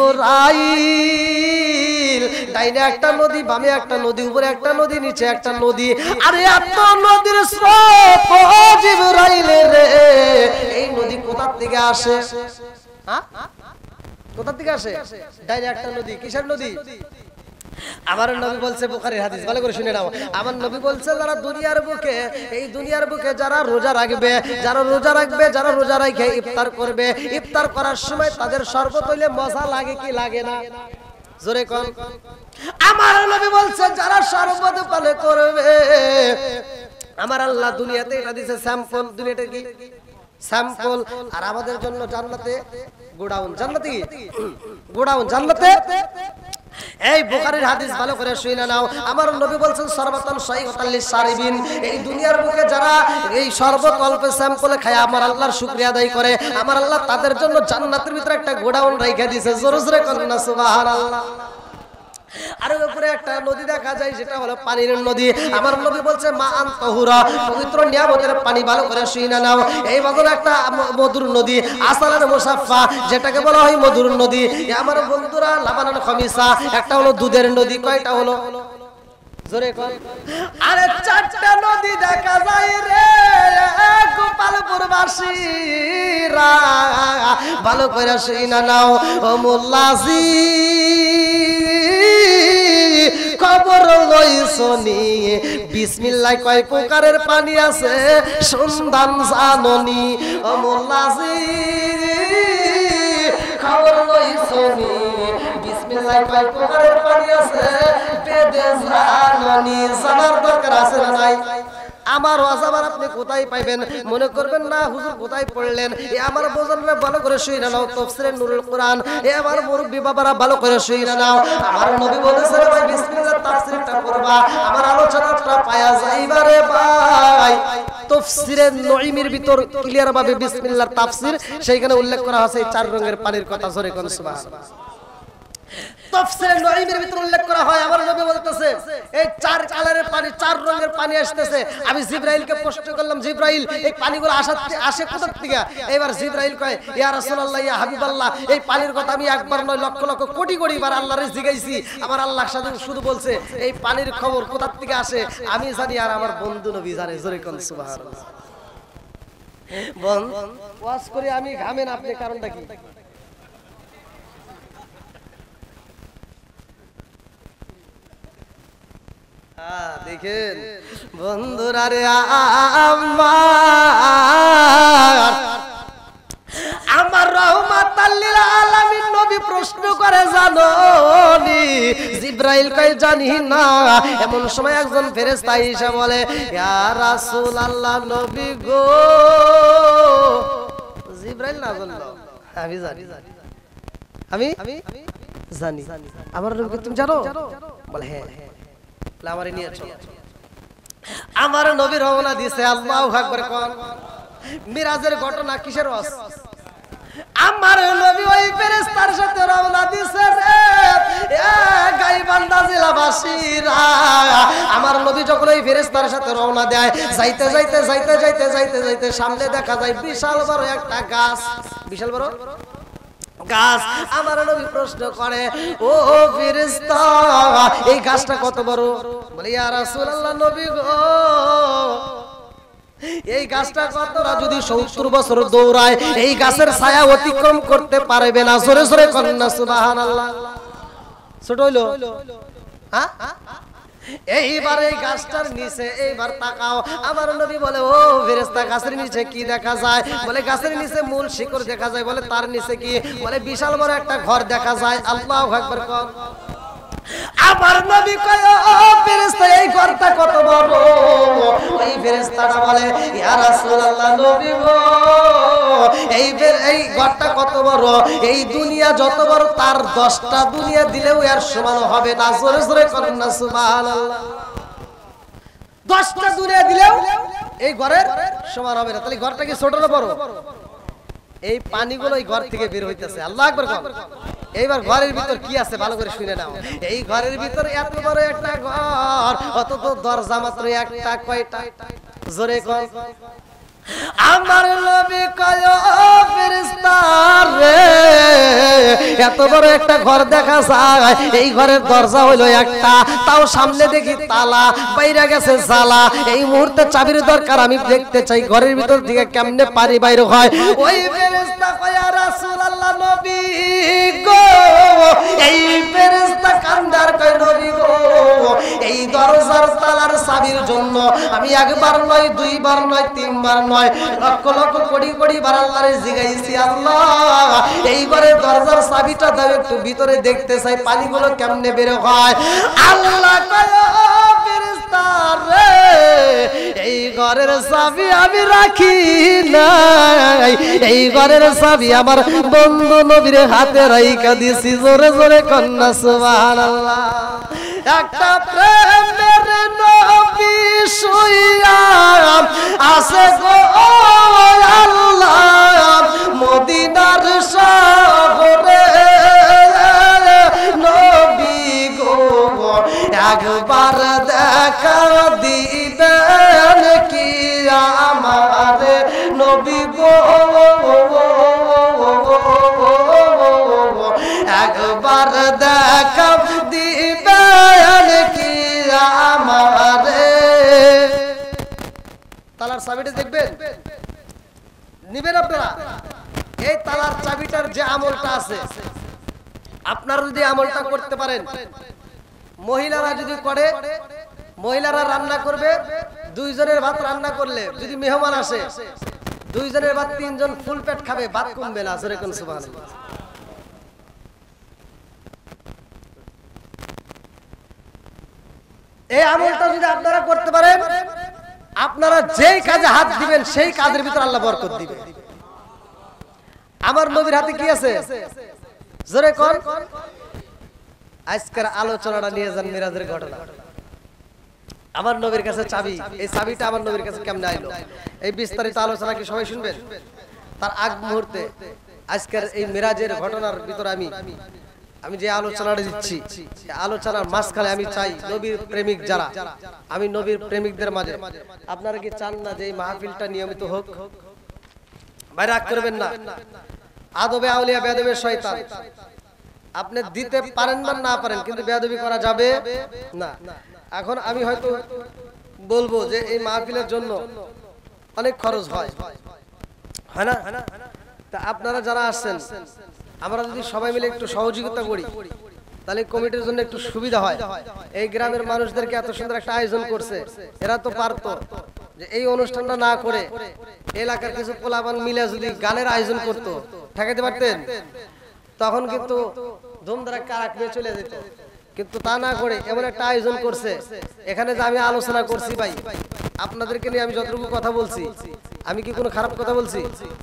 জিবরাইল, ডাইনে একটা নদী, বামে একটা নদী, উপরে একটা নদী, নিচে একটা নদী। আরে এত নদীর স্রোত ও জিবরাইল রে, এই নদী কোথা থেকে আসে? হ্যাঁ কোথা থেকে আসে? ডাইরেক্ট একটা নদী। কিসের নদী? আমার নবী বলছে, বুখারীর হাদিস, ভালো করে শুনে নাও। আমার নবী বলছে যারা দুনিয়ার বুকে, এই দুনিয়ার বুকে যারা রোজা রাখবে, যারা রোজা রাখবে, যারা রোজা রেখে ইফতার করবে, ইফতার করার সময় তাদের শরবত হইলে মজা লাগে কি লাগে না? জোরে কোন। আমার নবী বলছে যারা শরবত পালে করবে, আমার আল্লাহ দুনিয়াতে এটা দিয়েছে স্যাম্পল। দুনিয়াতে কি স্যাম্পল, আর আমাদের জন্য জান্নাতে গোডাউন। জান্নাতে কি গোডাউন, জান্নাতে। এই বুখারীর হাদিস, ভালো করে শুনে নাও। আমার নবী বলছেন সরবতান সাইয়্যিতাল লিশারিবিন, এই দুনিয়ার বুকে যারা এই শরবত অল্প স্যাম্পলে খায় আমার আল্লাহর শুকরিয়া আদায় করে, আমার আল্লাহ তাদের জন্য জান্নাতের ভিতরে একটা গোডাউন রেখে দিয়েছে। জোরে জোরে করেন না সুবহানাল্লাহ। আর উপরে একটা নদী দেখা যায়, সেটা হলো পানির নদী। আমার নবী বলছে মা আন তাহুরা, পবিত্র নিয়ামতের পানি। ভালো করে শুনে নাও। এই বদল একটা মধুর নদী, আসালান মুসাফফা, যেটাকে বলা হয় মধুর নদী। আমার বন্ধুরা, লাবানান খামিসা, একটা হলো দুধের নদী। কয়টা হলো? জোরে কোন। আরে চারটা নদী দেখা যায় রে গোপালপুরবাসীরা, ভালো করে শুনে নাও। ও মোল্লাজি খবর লইছনি, বিসমিল্লাহ কয় প্রকারের পানি আছে সন্ধান জাননি। ও মোল্লাজি খবর লইছনি, বিসমিল্লাহ কয় প্রকারের পানি আছে বেদে জাননি। জানার দরকার আছে না নাই? আমার ওয়াজাবার আপনি কোথায় পাইবেন? মনে করবেন না হুজুর কোথায় পড়লেন। এ আমার বোঝানরা ভালো করে শুনে নাও, তাফসীরে নূরুল কোরআন। এ আমার মুরব্বি বাবারা ভালো করে শুনে নাও। আমার নবী বলেছেন ভাই বিসমিল্লাহ তাফসীরটা করবা, আমার আলোচনাটা পায়া যাইবারে ভাই। তাফসীরে নঈমির ভিতর ক্লিয়ার ভাবে বিসমিল্লাহর তাফসীর, সেইখানে উল্লেখ করা আছে চার রঙের পানির কথা। জোরে কোন সুবহানাল্লাহ। তাফসীরে নঈমের ভিতর উল্লেখ করা হয়, আমার নবী বলতেছে এই চার কালারের পানি, চার রঙের পানি আসতেছে। আমি জিবরাইলকে প্রশ্ন করলাম, জিবরাইল এই পানিগুলো আসতে আসে কোথা থেকে? এবার জিবরাইল কয় ইয়া রাসূলুল্লাহ, ইয়া হাবিবাল্লাহ, এই পানির কথা আমি একবার নয় লক্ষ লক্ষ কোটি কোটি বার আল্লাহরে জিজ্ঞাসি। আমার আল্লাহ সাথে শুধু বলছে এই পানির খবর কোথা থেকে আসে আমি জানি, আর আমার বন্ধু নবী জানে। জোরে কোন সুবহানাল্লাহ। বল ওয়াজ করে আমি ঘামেন আপনি, কারণটা কি? দেখেন বন্ধুরা রে, আমার আমার রাহমাতাল লিল আলামিন নবী প্রশ্ন করে জানোনি? জিবরাইল কয় জানি না। এমন সময় একজন ফেরেশতা এসে বলে ইয়া রাসূলুল্লাহ, নবী গো। জিবরাইল না বললো আমি জানি, আমি জানি। আমার নবী তুমি জানো? বলে হ্যাঁ। আমারে নিয়ে চলো। আমার নবী রওনা দিয়েছে। আল্লাহু আকবার কোন। মিরাজের ঘটনা কিসের ওয়াজ? আমার নবী ওই ফেরেশতার সাথে রওনা দিয়েছে রে এ গায়বান্দা জেলাবাসীরা। আমার নবী যখন ওই ফেরেশতার সাথে রওনা দেয়, যাইতে যাইতে যাইতে যাইতে যাইতে যাইতে সামনে দেখা যায় বিশাল বড় একটা গাছ। বিশাল বড় গাছ। আমার নবী প্রশ্ন করে ও ফেরেশতা, এই গাছটা কত বড়? বলে ইয়া রাসূলুল্লাহ, নবী গো এই গাছটা কতটা যদি সত্তর বছর দৌড়ায় এই গাছের ছায়া অতিক্রম করতে পারবে না। জোরে জোরে করেন না সুবহানাল্লাহ। ছোট হইলো? হ্যাঁ। এইবার এই গাছটার নিচে এইবার তাকাও। আমার নবী বলে ও ফেরেশতা, গাছের নিচে কি দেখা যায়? বলে গাছের নিচে মূল শিকড় দেখা যায়। বলে তার নিচে কি? বলে বিশাল বড় একটা ঘর দেখা যায়। আল্লাহু আকবার কোন। আমার নবী কয় ও ফেরেশতা, এই ঘরটা কত বড়? ওই ফেরেশতাটা বলে ইয়া রাসূলুল্লাহ, নবী গো এই এই ঘরটা কত বড়? এই দুনিয়া যত বড় তার দশটা দুনিয়া দিলেও এর সমান হবে না। জোরে জোরে করেন না সুবহানাল্লাহ। দশটা দুনিয়া দিলেও এই ঘরের সমান হবে না। তাহলে ঘরটা কি ছোট না বড়? এই পানিগুলো এই ঘর থেকে বের হইতেছে। আল্লাহু আকবার কোন। এইবার ঘরের ভিতর কি আছে ভালো করে শুনে নাও। এই ঘরের ভিতর এত বড় একটা ঘর, অত তো দরজা মাত্র একটা। কয়টা? জোরে কোন। আমার নবী কয় ও ফেরেশতা রে এত বড় একটা ঘর দেখা যায় এই ঘরের দরজা হইলো একটা তাও সামনে দেখি তালা বাইরে গেছে জালা এই মুহূর্তে চাবির দরকার আমি দেখতে চাই ঘরের ভিতর থেকে কেমনে পারি বাইরে হয় ওই ফেরেশতা কয় ইয়া রাসূলুল্লাহ নবী গো এই ফেরেশতা কান্দার কয় নবী গো এই দরজার তালার চাবির জন্য আমি একবার নয় দুইবার নয় তিনবার নয় লক্ষ লক্ষ কোটি কোটি বার আল্লাহরে জিগাইছি আল্লাহ এই ঘরের দরজার চাবিটা দাও একটু ভিতরে দেখতে চাই পানিগুলো কেমনে বের হয় আল্লাহ কয় ও ফেরেশতা রে এই ঘরের চাবি আমি রাখি নাই এই ঘরের চাবি আমার বন্ধু নবীর হাতে রাইখা দিছি জোরে জোরে কন্যা সুবহানাল্লাহ একটা প্রেমের নবী শুইয়া আছে গো আল্লাহ মদিনার শহরে নবী গো একবার দেখা দিবেন কি আমার নবী গো একবার দেখা দিবেন কি আমারে তালার চাবিটা দেখবেন নিবেন আপনারা এই তালার চাবিটার যে আমলটা আছে আপনারা যদি আমলটা করতে পারেন মহিলারা যদি করে মহিলারা রান্না করবে দুইজনের ভাত রান্না করলে যদি মেহমান আসে দুইজনের ভাত তিনজন ফুল পেট খাবে ভাত কমবে না জোরে কোন সুবহানাল্লাহ এই আমলটা যদি আপনারা করতে পারেন আপনারা যেই কাজে হাত দিবেন সেই কাজের ভিতর আল্লাহ বরকত দিবে আমার নবীর হাতে কি আছে জোরে কোন আজকের আলোচনাটা নিয়ে যান মিরাজের ঘটনা আমার নবীর কাছে চাবি এই চাবিটা আমার নবীর কাছে কেমনে আইলো এই বিস্তারিত আলোচনা কি সবাই শুনবেন তার আগ মুহূর্তে আজকের এই মিরাজের ঘটনার ভিতর আমি আমি যে আলোচনাটা দিচ্ছি আলোচনার মাঝখানে আমি চাই নবীর প্রেমিক যারা আমি নবীর প্রেমিকদের মাঝে আপনারা কি চান না যে এই মাহফিলটা নিয়মিত হোক ভাই রাগ করবেন না আদবে আউলিয়া বেয়াদবে শয়তান আপনি দিতে পারেন বা না পারেন কিন্তু বেয়াদবি করা যাবে না এখন আমি হয়তো বলবো যে এই মাহফিলের জন্য অনেক খরচ হয় হয় না তা আপনারা যারা আসছেন আমরা যদি সবাই মিলে একটু সহযোগিতা করি তাহলে কমিটির জন্য একটু সুবিধা হয় এই গ্রামের মানুষদেরকে এত সুন্দর একটা আয়োজন করছে এরা তো পারতো যে এই অনুষ্ঠানটা না করে এলাকার কিছু পোলাপান মিলে যদি গানের আয়োজন করতো ঠেকাতে পারতেন তখন কিন্তু ধুমধারা কারাক নিয়ে চলে যেত কিন্তু তা না করে এমন একটা আয়োজন করছে এখানে যে আমি আলোচনা করছি ভাই আপনাদেরকে নিয়ে আমি যতটুকু কথা বলছি আমি কি কোনো খারাপ কথা বলছি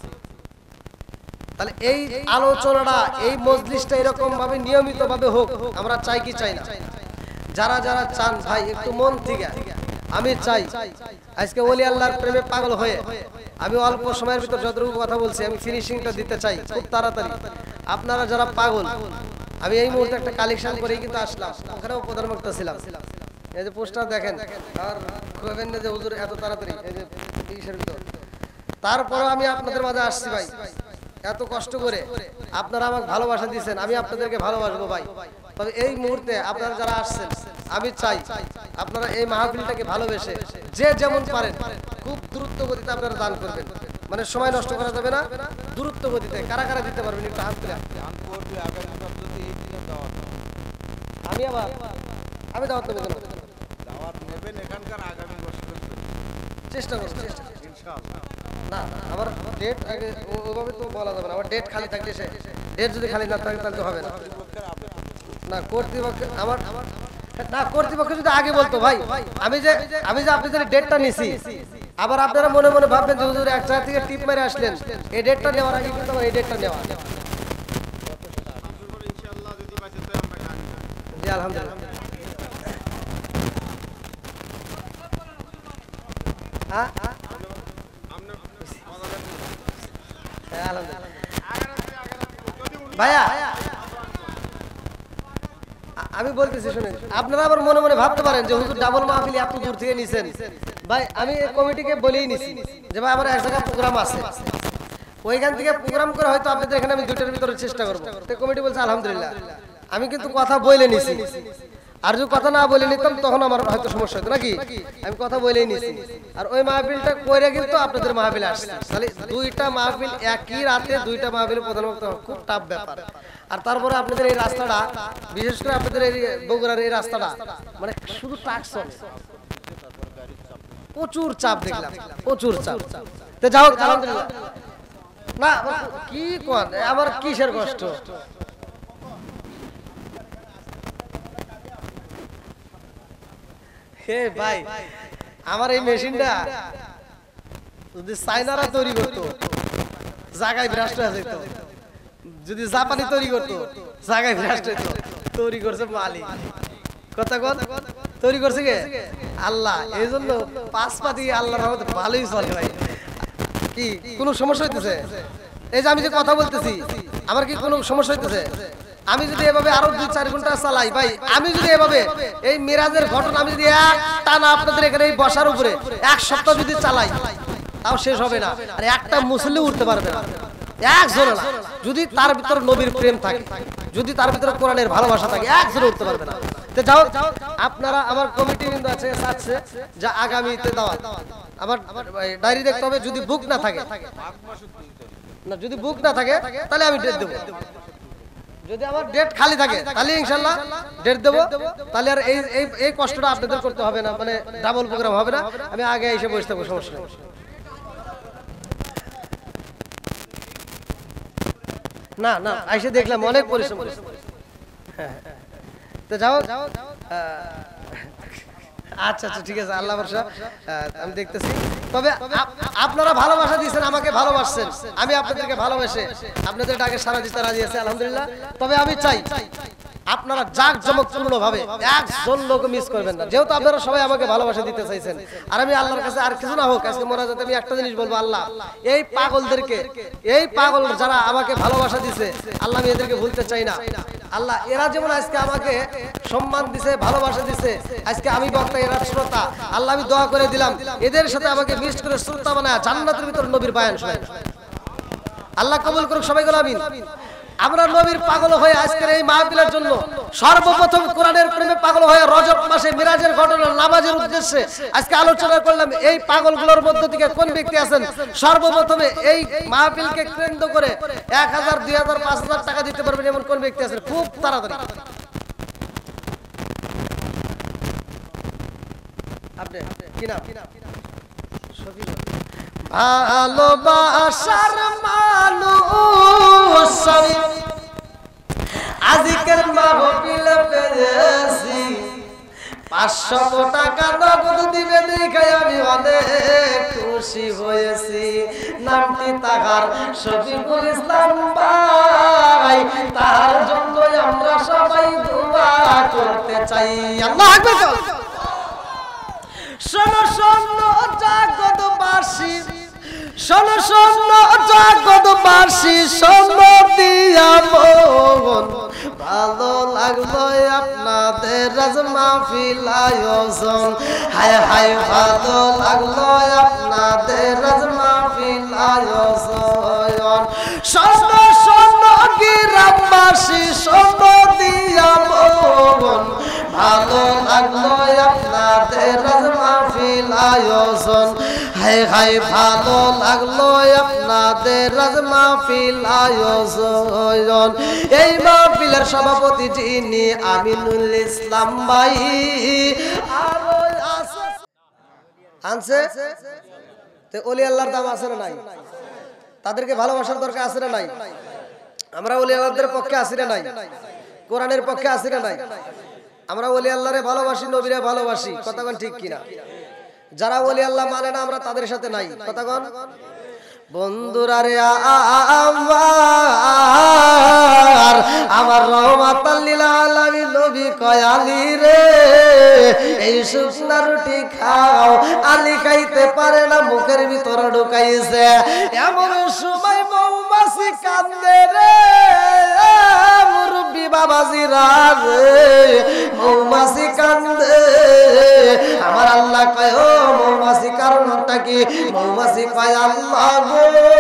তাহলে এই আলোচনাটা এই মজলিসটা এরকম ভাবে নিয়মিত ভাবে হোক আমরা চাই কি চাই না যারা যারা চান ভাই একটু মন থেকে আমি চাই আজকে ওলি আল্লাহর প্রেমে পাগল হয়ে আমি অল্প সময়ের ভিতর যতটুকু কথা বলছি আমি ফিনিশিংটা দিতে চাই খুব তাড়াতাড়ি আপনারা যারা পাগল আমি এই মুহূর্তে একটা কালেকশন করেই কিন্তু আসলাম ওখানেও প্রধান বক্তা ছিলাম এই যে পোস্টার দেখেন আর কইবেন না যে হুজুর এত তাড়াতাড়ি এই যে তিরিশের ভিতর তারপরেও আমি আপনাদের মাঝে আসছি ভাই এত কষ্ট করে আপনারা আমাকে ভালোবাসা দিয়েছেন আমি আপনাদেরকে ভালোবাসবো ভাই তবে এই মুহূর্তে আপনারা যারা আসছেন আমি চাই আপনারা এই মাহফিলটাকে ভালোবেসে যে যেমন পারেন খুব দ্রুত গতিতে আপনারা দান করবেন মানে সময় নষ্ট করা যাবে না দ্রুত গতিতে কারা কারা দিতে পারবেন একটু হাত তুলে আমি আবার আমি দাওয়াত নেব দাওয়াত নেবেন এখানকার আগামী বছর চেষ্টা করব চেষ্টা ইনশাআল্লাহ না আমার ডেট আগে ওভাবে তো বলা যাবে না আমার ডেট খালি থাকলে সে ডেট যদি খালি না থাকে তাহলে তো হবে না না কর্তৃপক্ষ আমার না কর্তৃপক্ষ যদি আগে বলতো ভাই আমি যে আমি যে আপনাদের ডেটটা নিছি আবার আপনারা মনে মনে ভাববেন যে হুজুর এক জায়গা থেকে টিপ মেরে আসলেন এই ডেটটা নেওয়ার আগে কিন্তু আমার এই ডেটটা নেওয়া ইনশাআল্লাহ যদি বাঁচে তো আমরা গান জি আলহামদুলিল্লাহ হ্যাঁ ভাইয়া আমি বলতেছি শুনেন আপনারা আবার মনে মনে ভাবতে পারেন যে হুজুর ডাবল মাহফিল এত দূর থেকে নিছেন ভাই আমি এই কমিটিকে বলেই নিছি যে ভাই আমার এক জায়গায় প্রোগ্রাম আছে, ওইখান থেকে প্রোগ্রাম করে হয়তো আপনাদের এখানে আমি দুইটার ভিতরে চেষ্টা করবো। তো কমিটি বলছে আলহামদুলিল্লাহ। আমি কিন্তু কথা বলে নিছি, আর যদি কথা না বলে নিতাম তখন আমার হয়তো সমস্যা হতো নাকি। আমি কথা বলেই নিছি, আর ওই মাহফিলটা কইরা কিন্তু আপনাদের মাহফিলে আসছে। তাহলে দুইটা মাহফিল একই রাতে, দুইটা মাহফিল প্রধান বক্তা খুব টাফ ব্যাপার। আর তারপরে আপনাদের এই রাস্তাটা, বিশেষ করে আপনাদের এই বগুড়ার এই রাস্তাটা মানে শুধু ট্রাক চলে, প্রচুর চাপ দেখলাম, প্রচুর চাপ। তো যাও আলহামদুলিল্লাহ। না কি কোন আমার কিসের কষ্ট, হে ভাই আমার এই মেশিনটা যদি চাইনারা তৈরি করতো জায়গায় ভ্রষ্ট হয়ে যেত, যদি জাপানি তৈরি করতো জায়গায় ভ্রষ্ট হতো। তৈরি করছে মালিক, কথা কন তৈরি করছে কে আল্লাহ। এই জন্য পাঁচ পা দিয়ে আল্লাহর রহমতে ভালোই চলে ভাই। কি কোনো সমস্যা হইতেছে? এই যে আমি যে কথা বলতেছি আমার কি কোনো সমস্যা হইতেছে? আমি যদি এভাবে আরো দুই চার ঘন্টা চালাই ভাই, আমি যদি এভাবে এই মিরাজের ঘটনা আমি যদি এক টানা আপনাদের এখানে এই বসার উপরে এক সপ্তাহ যদি চালাই তাও শেষ হবে না। আর একটা মুসল্লি উঠতে পারবে না, একজন না। যদি তার ভিতরে নবীর প্রেম থাকে, যদি তার ভিতরে কোরআনের ভালোবাসা থাকে, একজন উঠতে পারবে না। তো যাও আপনারা আমার কমিটি কিন্তু আছে চাচ্ছে যে আগামীতে দাওয়াত, আমার ডায়েরি দেখতে হবে। যদি বুক না থাকে না, যদি বুক না থাকে তাহলে আমি ডেট দেবো। যদি আমার ডেট খালি থাকে তাহলে ইনশাআল্লাহ ডেট দেবো। তাহলে আর এই এই কষ্টটা আপনাদের করতে হবে না, মানে ডাবল প্রোগ্রাম হবে না। আমি আগে এসে বসে থাকবো, সমস্যা নেই। না না এসে দেখলাম অনেক পরিশ্রম। তো যাও আচ্ছা আচ্ছা ঠিক আছে, আল্লাহ ভরসা, আমি দেখতেছি। তবে আপনারা ভালোবাসা দিয়েছেন, আমাকে ভালোবাসছেন, আমি আপনাদেরকে ভালোবেসে আপনাদের ডাকে সারা দিতে রাজি আছি আলহামদুলিল্লাহ। তবে আমি চাই আপনারা জাঁকজমকপূর্ণ ভাবে একজন লোক মিস করবেন না, যেহেতু আপনারা সবাই আমাকে ভালোবাসা দিতে চাইছেন। আর আমি আল্লাহর কাছে আর কিছু না হোক আজকে মোনাজাতে আমি একটা জিনিস বলবো, আল্লাহ এই পাগলদেরকে, এই পাগল যারা আমাকে ভালোবাসা দিছে আল্লাহ আমি এদেরকে ভুলতে চাই না। আল্লাহ এরা যেমন আজকে আমাকে সম্মান দিছে, ভালোবাসা দিছে, আজকে আমি বক্তা এরা শ্রোতা, আল্লাহ আমি দোয়া করে দিলাম এদের সাথে আমাকে মিক্সড করে শ্রোতা বানায় জান্নাতের ভিতর নবীর বায়ান শোনায়। আল্লাহ কবুল করুক সবাই বলে আমিন। আমরা নবীর পাগল হয়ে আজকের এই মাহফিলের জন্য সর্বপ্রথম কোরআনের প্রেমে পাগল হয়ে রজব মাসে মিরাজের ঘটনা নামাজের উদ্দেশ্যে আজকে আলোচনা করলাম। এই পাগলগুলোর মধ্য থেকে কোন ব্যক্তি আছেন সর্বপ্রথমে এই মাহফিলকে কেন্দ্র করে এক হাজার দুই হাজার পাঁচ হাজার টাকা দিতে পারবেন এমন কোন ব্যক্তি আছেন? খুব তাড়াতাড়ি আপনি কি নাম? ভালোবাসার মানুষ আজকের মাহফিল পেয়েছি, পাঁচশো টাকা নগদ দিবে দেখে আমি অনেক খুশি হয়েছি। নামটি তাহার শফিকুল ইসলাম ভাই, তার জন্য আমরা সবাই দোয়া করতে চাই। আল্লাহু আকবার। শোনো শোনো জগৎবাসী, শোনো শোনো জগৎবাসী, শোনো দিয়া মন, ভালো লাগলো আপনাদের আজ মাহফিল আয়োজন। হায় হায় ভালো লাগলো আপনাদের আজ মাহফিল আয়োজন। শোনো শোনো গ্রামবাসী, শোনো দিয়া মন, ভালো লাগলো আপনাদের আজ মাহফিল আয়োজন। হায় হায় ভালো লাগলো আপনাদের আজ মাহফিল আয়োজন। এই মাহফিলের সভাপতি যিনি আমিনুল ইসলাম ভাই আনছে, তো ওলি আল্লাহর দাম আছে না নাই? তাদেরকে ভালোবাসার দরকার আছে না নাই? আমরা ওলি আল্লাহদের পক্ষে আছি না নাই? কোরআনের পক্ষে আছি না নাই? আমরা ওলি আল্লাহরে ভালোবাসি, নবীরে ভালোবাসি, কথা কোন ঠিক কিনা? যারা ওলি আল্লাহ মানে না আমরা তাদের সাথে নাই, কথা কোন? বন্ধুরা রে আমার, আমার রহমাতাল লিল আলামিন নবী কয় আলী রে, এই শুকনা রুটি খাও। আলী খাইতে পারে না, মুখের ভিতরে ঢুকাইছে। এমন সময় মৌমাছি কান্দে রে, মুরব্বি বাবাজিরা রে, মৌমাছি কান্দে। আমার আল্লাহ কয় ও মৌমাছি থাকি। মৌমাছি কয় আল্লাহ গো,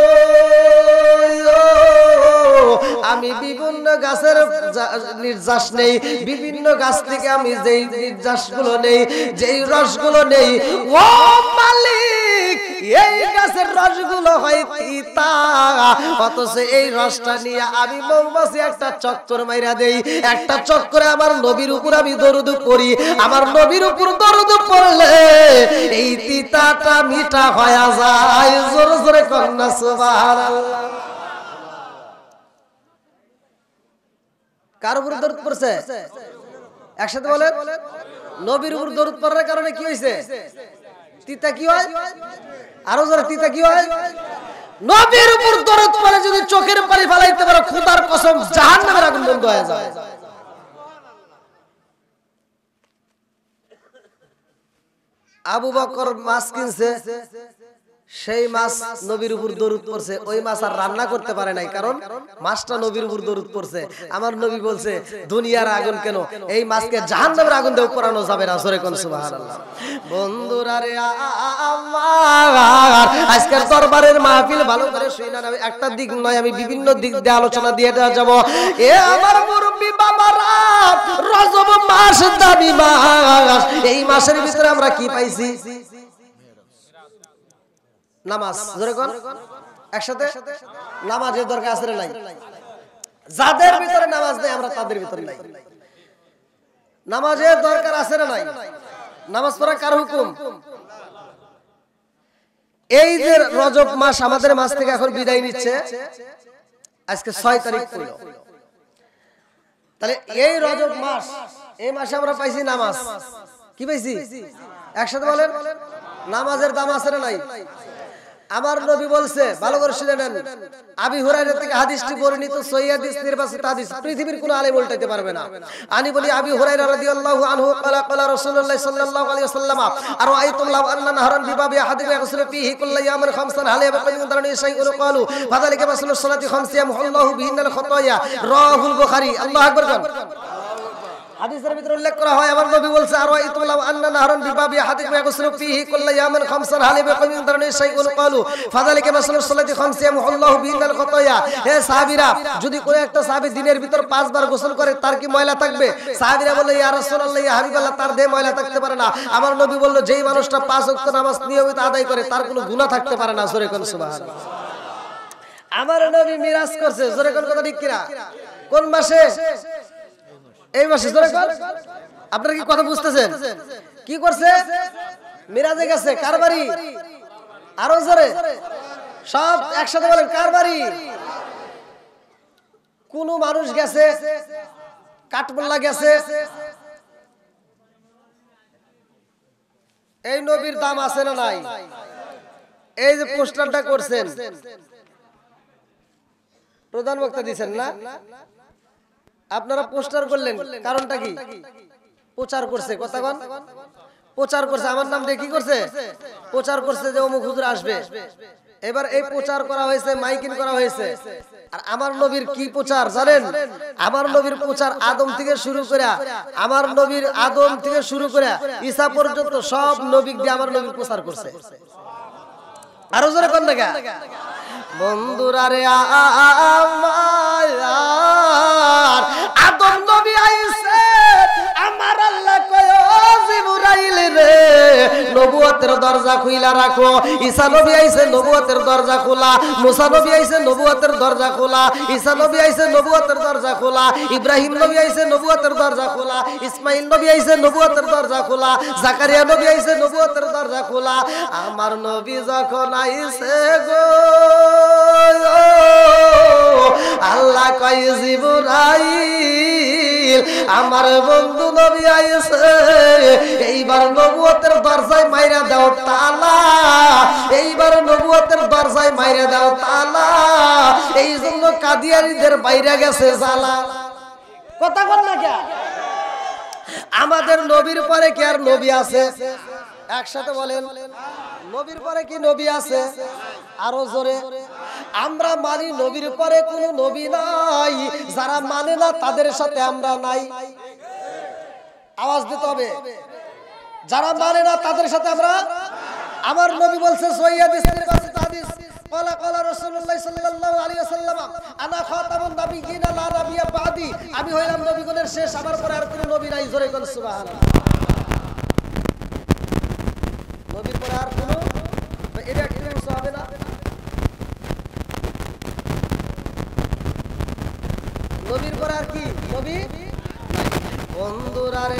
আমি বিভিন্ন গাছের নির্যাস নেই, বিভিন্ন গাছ থেকে আমি যেই নির্যাসগুলো নেই, যেই রসগুলো নেই, ও মালিক এই গাছের রসগুলো হয় তিতা, অথচ এই রসটা নিয়ে আমি মৌমাছি একটা চক্কর মাইরা দেই, একটা চক্করে আমার নবীর উপর আমি দরুদ পড়ি, আমার নবীর উপর দরুদ পড়লে এই তিতাটা মিঠা হয়ে যায়। জোরে জোরে কন্যা সুবহানাল্লাহ। কার উপর দরুদ পড়ছে? একসাথে বলেন। নবীর উপর দরুদ পড়ার কারণে কি হয়েছে? তিতা কি হয়? আরো জোরে তিতা কি হয়? নবীর উপর দরুদ পড়ে যদি চোখের পানি ফেলাইতে পারো, খোদার কসম জাহান্নামের আগুন বন্ধ হয়ে যায়। আবু বকর মাছ কিনছে, সেই মাছ নবীর উপর দরুদ পড়ছে, ওই মাছ আর রান্না করতে পারে নাই, কারণ মাছটা নবীর উপর দরুদ পড়ছে। আমার নবী বলছে দুনিয়ার আগুন কেন, এই মাছকে জাহান্নামের আগুন দিয়ে পোড়ানো যাবে না। জোরে কোন সুবহানাল্লাহ। বন্ধুরা রে আমার আজকের দরবারের মাহফিল ভালো করে শুনে না, একটা দিক নয়, আমি বিভিন্ন দিক দিয়ে আলোচনা দিয়ে যাব। এ আমার মুরব্বি বাবারা, রজব মাস দামি মাস, এই মাসের ভিতরে আমরা কি পাইছি? নামাজ। জোরে কোন একসাথে। নামাজের দরকার আছে না নাই? যাদের ভিতরে নামাজ নেই আমরা তাদের ভিতরে নাই। নামাজের দরকার আছে না নাই? নামাজ পড়া কার হুকুম? এই যে রজব মাস আমাদের মাস থেকে এখন বিদায় নিচ্ছে, আজকে ছয় তারিখ হলো, তাহলে এই রজব মাস, এই মাসে আমরা পাইছি নামাজ। কি পাইছি? একসাথে বলেন। নামাজের দাম আছে না নাই? আমার নবী বলছে, ভালো করে শুনে নেন, আবি হুরায়রা থেকে হাদিসটি বর্ণিত, সহিহ হাদিস, নির্বাচিত হাদিস, পৃথিবীর কোনো আলেম উল্টাইতে পারবে না। আমি বলি আবি হুরায়রা রাদিয়াল্লাহু আনহু ক্বালা ক্বালা রাসূলুল্লাহ সাল্লাল্লাহু আলাইহি ওয়াসাল্লাম আরাআইতুম লাউ আন্না নাহরান বিবাবি আহাদিকুম ইয়াগসিলু ফীহি কুল্লা ইয়াওমিন খামসান হাল ইয়াবকা মিন দারনি শাইউন ক্বালু ফাযালিকা মাসলুস সালাতি খামসিয়া মুহাল্লাহু বিহিন্নাল খাতায়া। রাহুল বুখারী। আল্লাহু আকবার। হাদিসের ভিতরে উল্লেখ করা হয়, আমার নবী বলছে আরাআইতুম লাউ আন্না নাহরান বিবাবি আহাদিকুম ইয়াগসিলু ফীহি কুল্লা ইয়াওমিন খামসান হাল ইয়াবকা মিন দারনি শাইউন ক্বালু ফাযালিকা মাসলুস সালাতি খামসিয়া মুহাল্লাহু বিহিন্নাল খাতায়া। হে সাহাবীরা, যদি কোন একটা সাহাবী দিনের ভিতর পাঁচবার গোসল করে তার কি ময়লা থাকবে? সাহাবীরা বলল ইয়া রাসূলুল্লাহ, ইয়া হাবিবাল্লাহ, তার দেহে ময়লা থাকতে পারে না। আমার নবী বলল যেই মানুষটা পাঁচ ওয়াক্ত নামাজ নিয়মিত আদায় করে তার কোনো গুনাহ থাকতে পারে না। জোরে কোন সুবহানাল্লাহ। আমার নবী মিরাজ করছে। জোরে কোন কথা ঠিক কিনা? কোন মাসে? এই মাসে। জোরে কোন। আপনারা কি কথা বুঝতেছেন? কি করছে? মিরাজে গেছে। কার বাড়ি? আরো জোরে সব একসাথে বলেন, কার বাড়ি? কোন মানুষ গেছে, কাঠমোল্লা গেছে। এই নবীর দাম আছে না নাই? এই যে পোস্টারটা করছেন, প্রধান বক্তা দিচ্ছেন না, আপনারা পোস্টার করলেন, কারণটা কি? প্রচার করছে। কথা বল। প্রচার করছে, আমার নাম দিয়ে কি করছে? প্রচার করছে যে অমুক হুজুর আসবে। এবার এই প্রচার করা হয়েছে, মাইকিং করা হয়েছে। আর আমার নবীর কি প্রচার জানেন? আমার নবীর প্রচার আদম থেকে শুরু করে, আমার নবীর আদম থেকে শুরু করে ঈসা পর্যন্ত সব নবী দিয়ে আমার নবীর প্রচার করছে। আরো জোরে কোন দেখা বন্ধুরা রে আমার আদম নবী আইছে, আমার আল্লাহ কয় ও জিবরাইল রে নবুয়তের দরজা খুইলা রাখো। ঈসা নবী আইছে, নবুয়তের দরজা খোলা। মুসা নবী আইছে, নবুয়তের দরজা খোলা। ঈসা নবী আইছে, নবুয়তের দরজা খোলা। ইব্রাহিম নবী আইছে, নবুয়তের দরজা খোলা। ইসমাইল নবী আইছে, নবুয়তের দরজা খোলা। জাকারিয়া নবী আইছে, নবুয়তের দরজা খোলা। আমার নবী যখন আইছে গো, আল্লাহ কয় জিবরাইল আমার বন্ধু নবী আইছে, এইবার নবুয়তের দরজায় মাইরা দাও তালা, এইবার নবুয়তের দরজায় মাইরা দাও তালা। এই জন্য কাদিয়ানীদের বাইরে গেছে জ্বালা। কথা বল না কে? আমাদের নবীর পরে কি আর নবী আছে? একসাথে বলেন, নবীর পরে কি নবী আছে? আরো জোরে। আমরা মানি নবীর পরে কোনো নবী নাই, যারা মানে না তাদের সাথে আমরা নাই। আওয়াজ দিতে হবে। যারা মানে না তাদের সাথে আমরা, আমার নবী বলছে সহিহ হাদিস قال قال رسول الله صلى الله عليه وسلم انا خاتم النبيين لا نبي بعدي আমি হইলাম নবীগণের শেষ আমার পরে আর কোনো নবী নাই জোরে কোন সুবহানাল্লাহ নবীর পরে আর কোনো এটা এক্সপেরিয়েন্স হবে না নবীর পরে আর কি নবী বন্ধুরা রে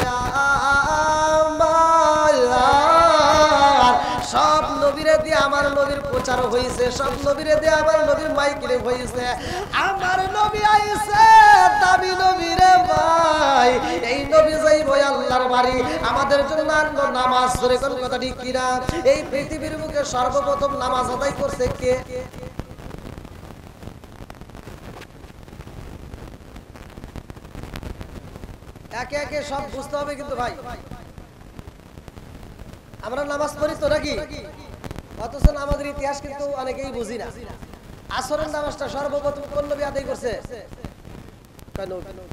আমার সব নবীরে দিয়ে আমার নবীর প্রচার হইছে সব নবীরে দিয়ে আমার নবীর মাইকিলে হইছে আমার নবী আইছে দাবি নবীরে ভাই এই নবী যাইব আল্লাহর বাড়ি আমাদের জন্য নামাজ ধরে কোন কথা ঠিক কিনা এই পৃথিবীর বুকে সর্বপ্রথম নামাজ আদায় করছে কে একে একে সব বুঝতে হবে কিন্তু ভাই আমরা নামাজ পড়ি তো নাকি অথচ আমাদের ইতিহাস কিন্তু অনেকেই বুঝি না আসরের নামাজটা সর্বপ্রথম কোন নবী আদায় করছে কেন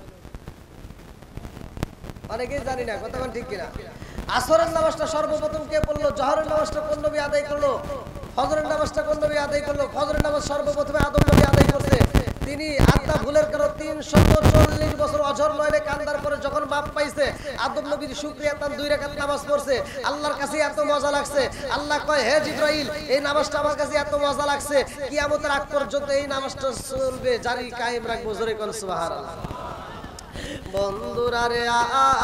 অনেকেই জানি না কথা ঠিক কিনা আসরের নামাজটা সর্বপ্রথম কে পড়লো জোহরের নামাজটা কোন নবী আদায় করলো ফজরের নামাজটা কোন নবী আদায় করলো ফজরের নামাজ সর্বপ্রথমে আদম নবী আদায় করছে তিনি আত্মা ভুলের কারণে তিনশো চল্লিশ বছর অঝর নয়রে কান্দার পরে যখন বাপ পাইছে আদম নবীর শুকরিয়া তার দুই রাকাত নামাজ পড়ছে আল্লাহর কাছে এত মজা লাগছে আল্লাহ কয় হে জিবরাইল এই নামাজটা আমার কাছে এত মজা লাগছে কিয়ামতের আগ পর্যন্ত এই নামাজটা চলবে জারি কায়েম রাখবো জোরে কোন সুবহানাল্লাহ বন্ধুরা রে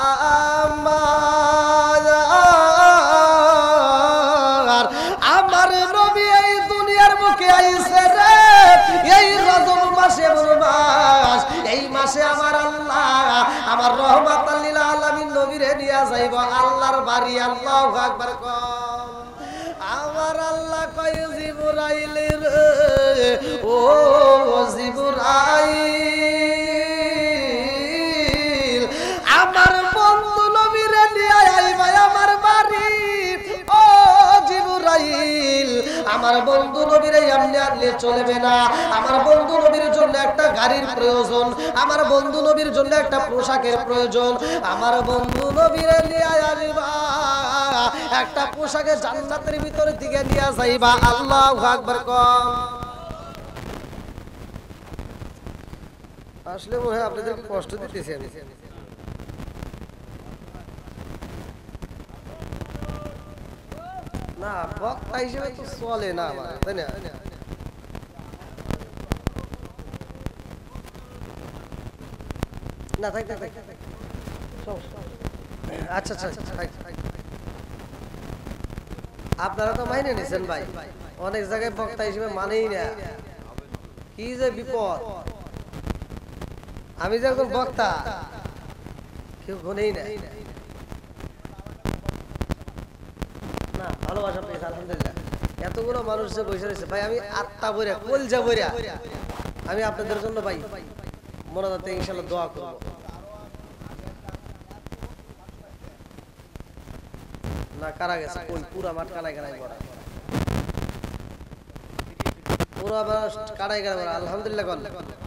আমার আমার নবী এই দুনিয়ার বুকে আইছে রে এই রজব মাসে মাস এই মাসে আমার আল্লাহ আমার রহমাতাল লিল আলামিন নবীরে নিয়া যাইব আল্লাহর বাড়ি আল্লাহু আকবার কম আমার আল্লাহ কয় জিবরাইল রে ও জিবরাইল আমার বন্ধু নবীরে নিয়া আইবা আমার বাড়ি ও জিবরাইল আমার বন্ধু নবীরে এমনি আনলে চলবে না আমার বন্ধু নবীর জন্য একটা গাড়ির প্রয়োজন আমার বন্ধু নবীর জন্য একটা পোশাকের প্রয়োজন আমার বন্ধু নবীরে নিয়ে আসবা একটা পোশাকে জান্নাতের ভিতর দিকে নিয়ে যাইবা আল্লাহু আকবার কম আসলে মনে হয় আপনাদেরকে কষ্ট দিতেছি আমি না বক্তা হিসেবে তো চলে না আমার তাই না না থাক থাক আচ্ছা আচ্ছা আপনারা তো মাইনে নিছেন ভাই অনেক জায়গায় বক্তা হিসেবে মানেই না কি যে বিপদ আমি যে একজন বক্তা কেউ গুনেই না না ভালোবাসা পেয়েছে আলহামদুলিল্লাহ এতগুলো মানুষ যে বসে রয়েছে ভাই আমি আত্মা বইরা কলজা বইরা আমি আপনাদের জন্য ভাই মোনাজাতে ইনশাআল্লাহ দোয়া করব না কারা গেছে কোন পুরো মাঠ কানাই কানাই করা পুরো মাঠ কানাই কানাই করা আলহামদুলিল্লাহ কোন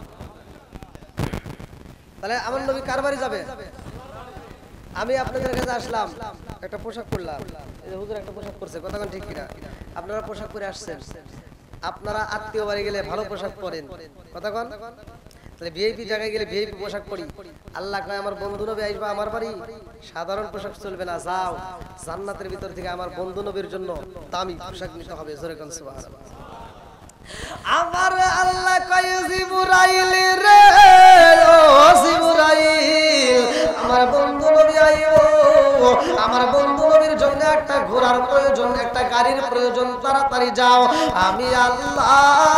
তাহলে আমার নবী কার বাড়ি যাবে আমি আপনাদের কাছে আসলাম একটা পোশাক পরলাম এই যে হুজুর একটা পোশাক পরছে কথা কোন ঠিক কিনা আপনারা পোশাক পরে আসছেন আপনারা আত্মীয় বাড়ি গেলে ভালো পোশাক পরেন কথা কোন তাহলে ভিআইপি জায়গায় গেলে ভিআইপি পোশাক পরি আল্লাহ কয় আমার বন্ধু নবী আসবে আমার বাড়ি সাধারণ পোশাক চলবে না যাও জান্নাতের ভিতর থেকে আমার বন্ধু নবীর জন্য দামি পোশাক নিতে হবে জোরে কোন সুবহানাল্লাহ আমার আল্লাহ কয় জিবরাইল রে ও জিবরাইল আমার বন্ধু নবী আইও আমার বন্ধু নবীর জন্য একটা ঘোড়ার প্রয়োজন একটা গাড়ির প্রয়োজন তাড়াতাড়ি যাও আমি আল্লাহ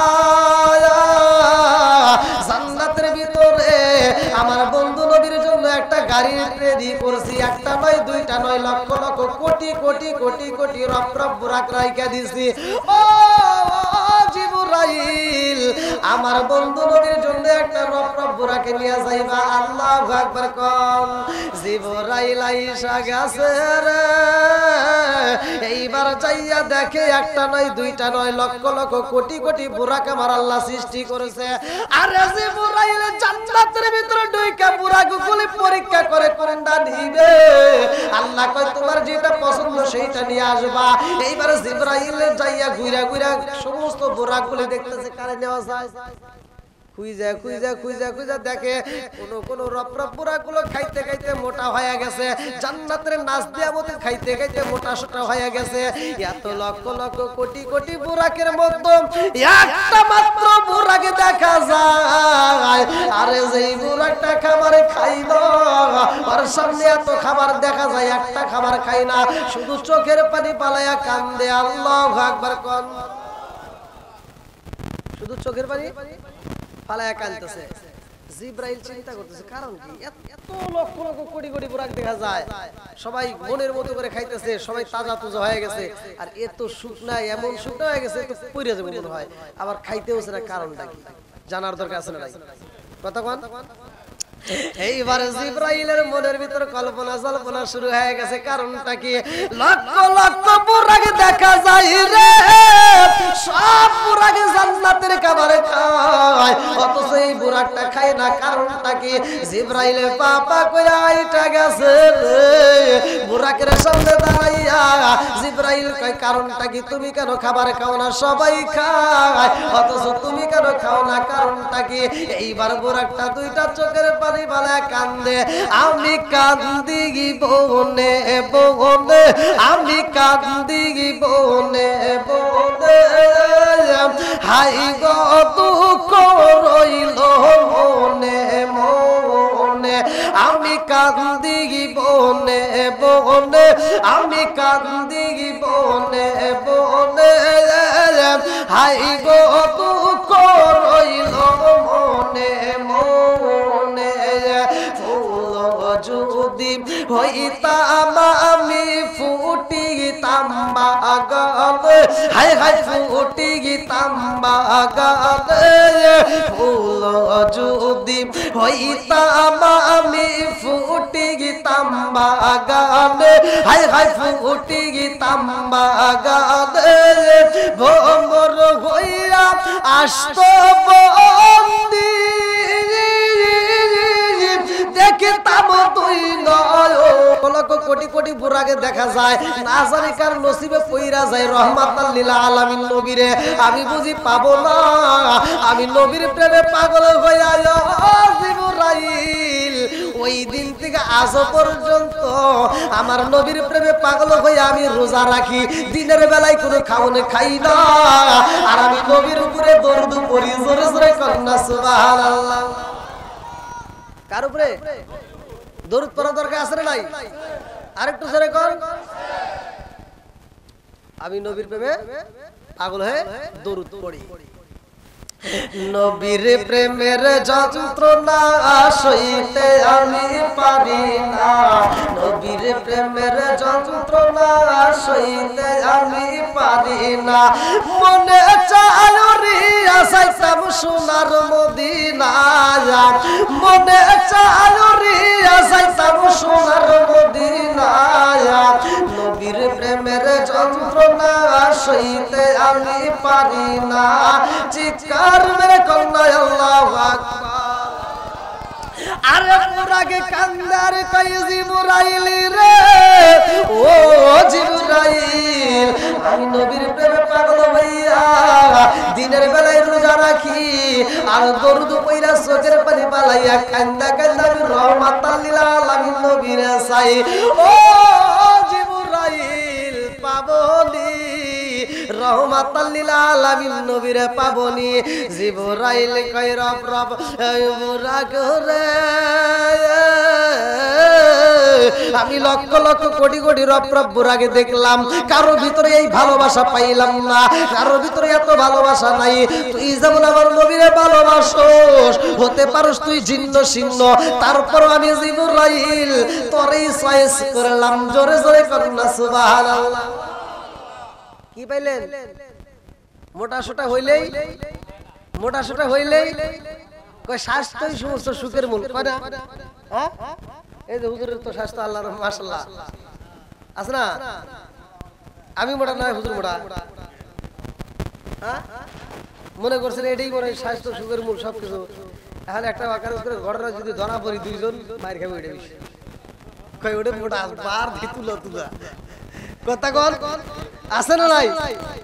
জান্নাতের ভিতরে আমার বন্ধু নবীর জন্য একটা গাড়ি রেডি করছি একটা নয় দুইটা নয় লক্ষ লক্ষ কোটি কোটি কোটি কোটি রব রব বুরাক রাইকা দিছি ও জিবরাইল আমার বন্ধু নবীর জন্য একটা রফরফ বুরাকে নিয়ে যাইবা আল্লাহু আকবার কোন জিবরাইল আইসা গেছে রে এইবার যাইয়া দেখে একটা নয় দুইটা নয় লক্ষ লক্ষ কোটি কোটি বুরাক আমার আল্লাহ সৃষ্টি করেছে আরে জিবরাইল জান্নাতের ভিতরে ঢুইকা বুরাকগুলি পরীক্ষা করে কোনটা নিবে আল্লাহ কয় তোমার যেটা পছন্দ সেইটা নিয়ে আসবা এইবার জিবরাইল যাইয়া ঘুরা ঘুরা সমস্ত বুরাকগুলি দেখতেছে কারে নেওয়া যায় খুঁজা খুঁজা খুঁজা খুঁজা দেখে কোন কোন রফরফ বুরাকগুলো খাইতে খাইতে মোটা হয়ে গেছে জান্নাতের নাচ দিয়া মতে খাইতে খাইতে মোটা সোটা হয়ে গেছে এত লক্ষ লক্ষ কোটি কোটি বুরাকের মধ্যে একটা মাত্র বুরাকে দেখা যায় আরে যেই বুরাকটা খাবারে খাই না আর সামনে এত খাবার দেখা যায় একটা খাবার খাই না শুধু চোখের পানি পালায়া কান্দে আল্লাহু আকবার কোন শুধু চোখের পানি পালায়া কাঁদতেছে জিবরাইল চিন্তা করতেছে কারণ কি এত লক্ষ লক্ষ কোটি কোটি বুরাক দেখা যায় সবাই মনের মতো করে খাইতেছে সবাই তাজা তুজা হয়ে গেছে আর এত শুকনা এমন শুকনা হয়ে গেছে তো পইরা যাবে মনে হয় আবার খাইতেওছে না কারণটা কি জানার দরকার আছে না নাই কথা কোন এইবার জিবরাইলের মনের ভিতর কল্পনা জল্পনা শুরু হয়ে গেছে কারণটা কি লক্ষ লক্ষ বুরাক দেখা যায় রে সব বুরাক জান্নাতের খাবার খায় অথচ এই বুরাকটা খায় না কারণটা কি জিবরাইলে পাপা কইরা আইটা গেছে বুরাকের সামনে দাঁড়াইয়া জিবরাইল কয় কারণটা কি তুমি কেন খাবার খাও না সবাই খায় অথচ তুমি কেন খাও না কারণটা কি এইবার বুরাকটা দুইটা চোখের পানি বালা কান্দে আমি কান্দি বনে বনে আমি কান্দি বনে বনে হাই গো দুঃখ রইল মনে মনে আমি কান্দি বনে বনে আমি কান্দি বনে বনে হাই গো দুঃখ রইল মনে মনে ফুল যদি হইতাম আমি ফুটিতাম বাগানে হাই হাই ফুটিতাম বাগানে ফুল যদি হইতাম আমি ফুটিতাম বাগানে হাই হাই ফুটিতাম বাগানে ভোমর হইয়া আসত বন্দি দেখতাম তুই নয় লক্ষ কোটি কোটি বুরাকে দেখা যায় না জানি কার নসিবে পইরা যায় রহমাতাল লিল আলামিন নবীরে আমি বুঝি পাবো না আমি নবীর প্রেমে পাগল হইয়া জিবরাইল ওই দিন থেকে আজ পর্যন্ত আমার নবীর প্রেমে পাগল হইয়া আমি রোজা রাখি দিনের বেলায় কোনো খাওনে খাই না আর আমি নবীর উপরে দরুদ পড়ি জোরে জোরে কন্না সুবহানাল্লাহ কার উপরে দরুদ পড়া দরকার আছে না নাই আরেকটু জোরে কর আমি নবীর প্রেমে পাগল হয়ে দরুদ পড়ি নবীর প্রেমের যন্ত্রণা সইতে আমি পারি না নবীর প্রেমের যন্ত্রণা সইতে আমি পারি না মনে চায় রিয়া সাইতাম সোনার মদিনা মনে চায় রিয়া সাইতাম সোনার মদিনা নবীর প্রেমের যন্ত্রণা সইতে আমি পারি না চিৎকার মেরে কন্যা আল্লাহু আকবার আরে পুরাকে কান্দার কই জিবরাইল রে ও জিবরাইল আমি নবীর প্রেমে পাগল হইয়া দিনের বেলায় রোজা রাখি আর দরুদ পইরা চোখের পানি পালাইয়া কান্দা কান্দা আমি রহমাতাল লিল আলামিন নবীরে চাই ও জিবরাইল পাবনি রহমাতাল লিল আলামিন নবীরে পাবনি জিবরাইল কই রব রব বুরাক রে আমি লক্ষ লক্ষ কোটি কোটি রব রব বুরাকে দেখলাম কারো ভিতরে এই ভালোবাসা পাইলাম না কারো ভিতরে এত ভালোবাসা নাই তুই যেমন আমার নবীরে ভালোবাসোস হতে পারস তুই জিন্ন শীর্ণ তারপর আমি জিবরাইল তোরই চয়েস করলাম জোরে জোরে কর না সুবহানাল্লাহ কি পাইলেন মোটা সোটা হইলেই মোটা সোটা হইলেই কয় স্বাস্থ্যই সমস্ত সুখের মূল, কয় না? হ্যাঁ, এই যে হুজুরের তো স্বাস্থ্য আল্লাহর মাশাআল্লাহ আছে না? আমি মোটা নয়, হুজুর মোটা। হ্যাঁ, মনে করছেন এটাই মনে হয় স্বাস্থ্য সুখের মূল সবকিছু। এখন একটা কাজ করে ঘটনা যদি ধরা পড়ি দুইজন মায়ের খাবে ওইটা বেশি, কয় ওটা মোটা বার দিয়ে তুলো তুলা কথা কন আছে না নাই?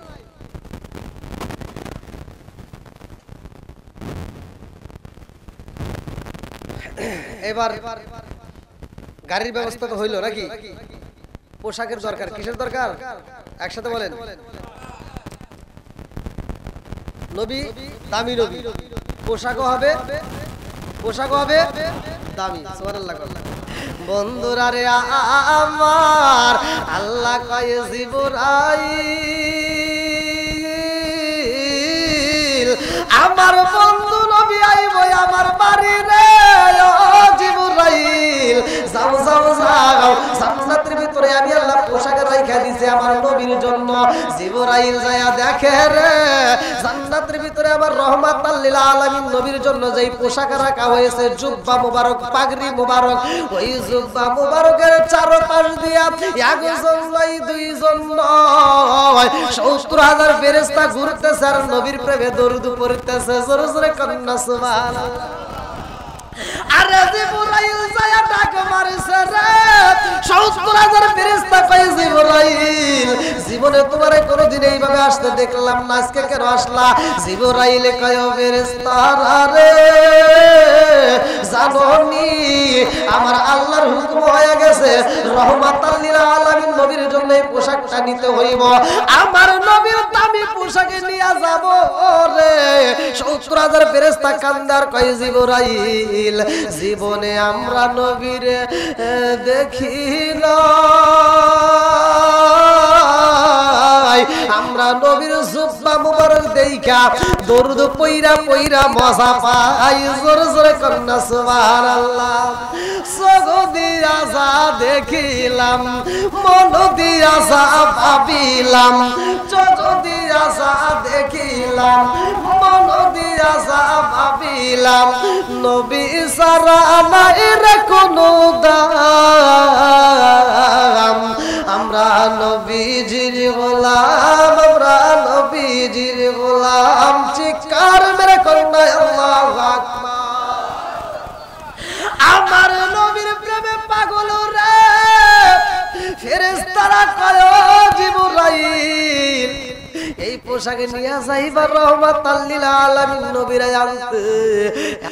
এবার গাড়ির ব্যবস্থা তো হইলো নাকি? পোশাকের দরকার, কিসের দরকার? একসাথে বলেন। নবী দামি নবী, পোশাকও হবে পোশাকও হবে দামি। সুবহানাল্লাহ। বন্ধুরা রে আমার আল্লাহ কয় জিবরাইল আমার বন্ধু নবী আইব আমার বাড়ি রে। ও জিবরাইল যাও যাও যাও, জান্নাতের ভিতরে আমি আল্লাহ পোশাক রাইখা দিয়েছি আমার নবীর জন্য। জিবরাইল যায়া দেখে রে জান্নাতের ভিতরে আমার রহমাতাল লিল আলামিন নবীর জন্য যেই পোশাক রাখা হয়েছে, জুব্বা মুবারক, পাগড়ি মুবারক, ওই জুব্বা মুবারকের চারপাশ দিয়া একজন নয় দুইজন নয় সত্তর হাজার ফেরেশতা ঘুরতেছে আর নবীর প্রেমে দরুদ পড়তেছে। জোরে জোরে কন্না সুবহানাল্লাহ। আরে জিবরাইল যায়া ডাক মারছে রে সত্তর হাজার ফেরেশতা কয় জিবরাইল জীবনে তোমারে কোনোদিন এইভাবে আসতে দেখলাম না, আজকে কেন আসলা? জিবরাইল কয় ফেরেশতারা রে জানোনি আমার আল্লাহর হুকুম হয়ে গেছে রহমাতাল লিল আলামিন নবীর জন্য এই পোশাকটা নিতে হইব। আমার নবীর দামি পোশাকে নিয়ে যাব রে। সত্তর হাজার ফেরেশতা কান্দার কয় জিবরাইল জীবনে আমরা নবীরে দেখি না, আমরা নবীর জুব্বা মুবারক দেইখা দরুদ পইরা পইরা মজা পাই। জোরে জোরে কন্না সুবহানাল্লাহ। চোখ দিয়া যা দেখিলাম, মন দিয়া যা ভাবিলাম, চোখ দিয়া যা দেখিলাম, মন দিয়া যা ভাবিলাম, নবী সারা নাই রে কোনো দাম। আমরা নবীজির গোলাম, আমরা নবীজির গোলাম। চিৎকার মেরে কন্যা আল্লাহু আকবার। আমার নবীর প্রেমে পাগল রে ফেরেশতারা কয় জিবরাইল এই পোশাকে নিয়ে যাইবার রহমাতাল লিল আলামিন নবীরা আনতে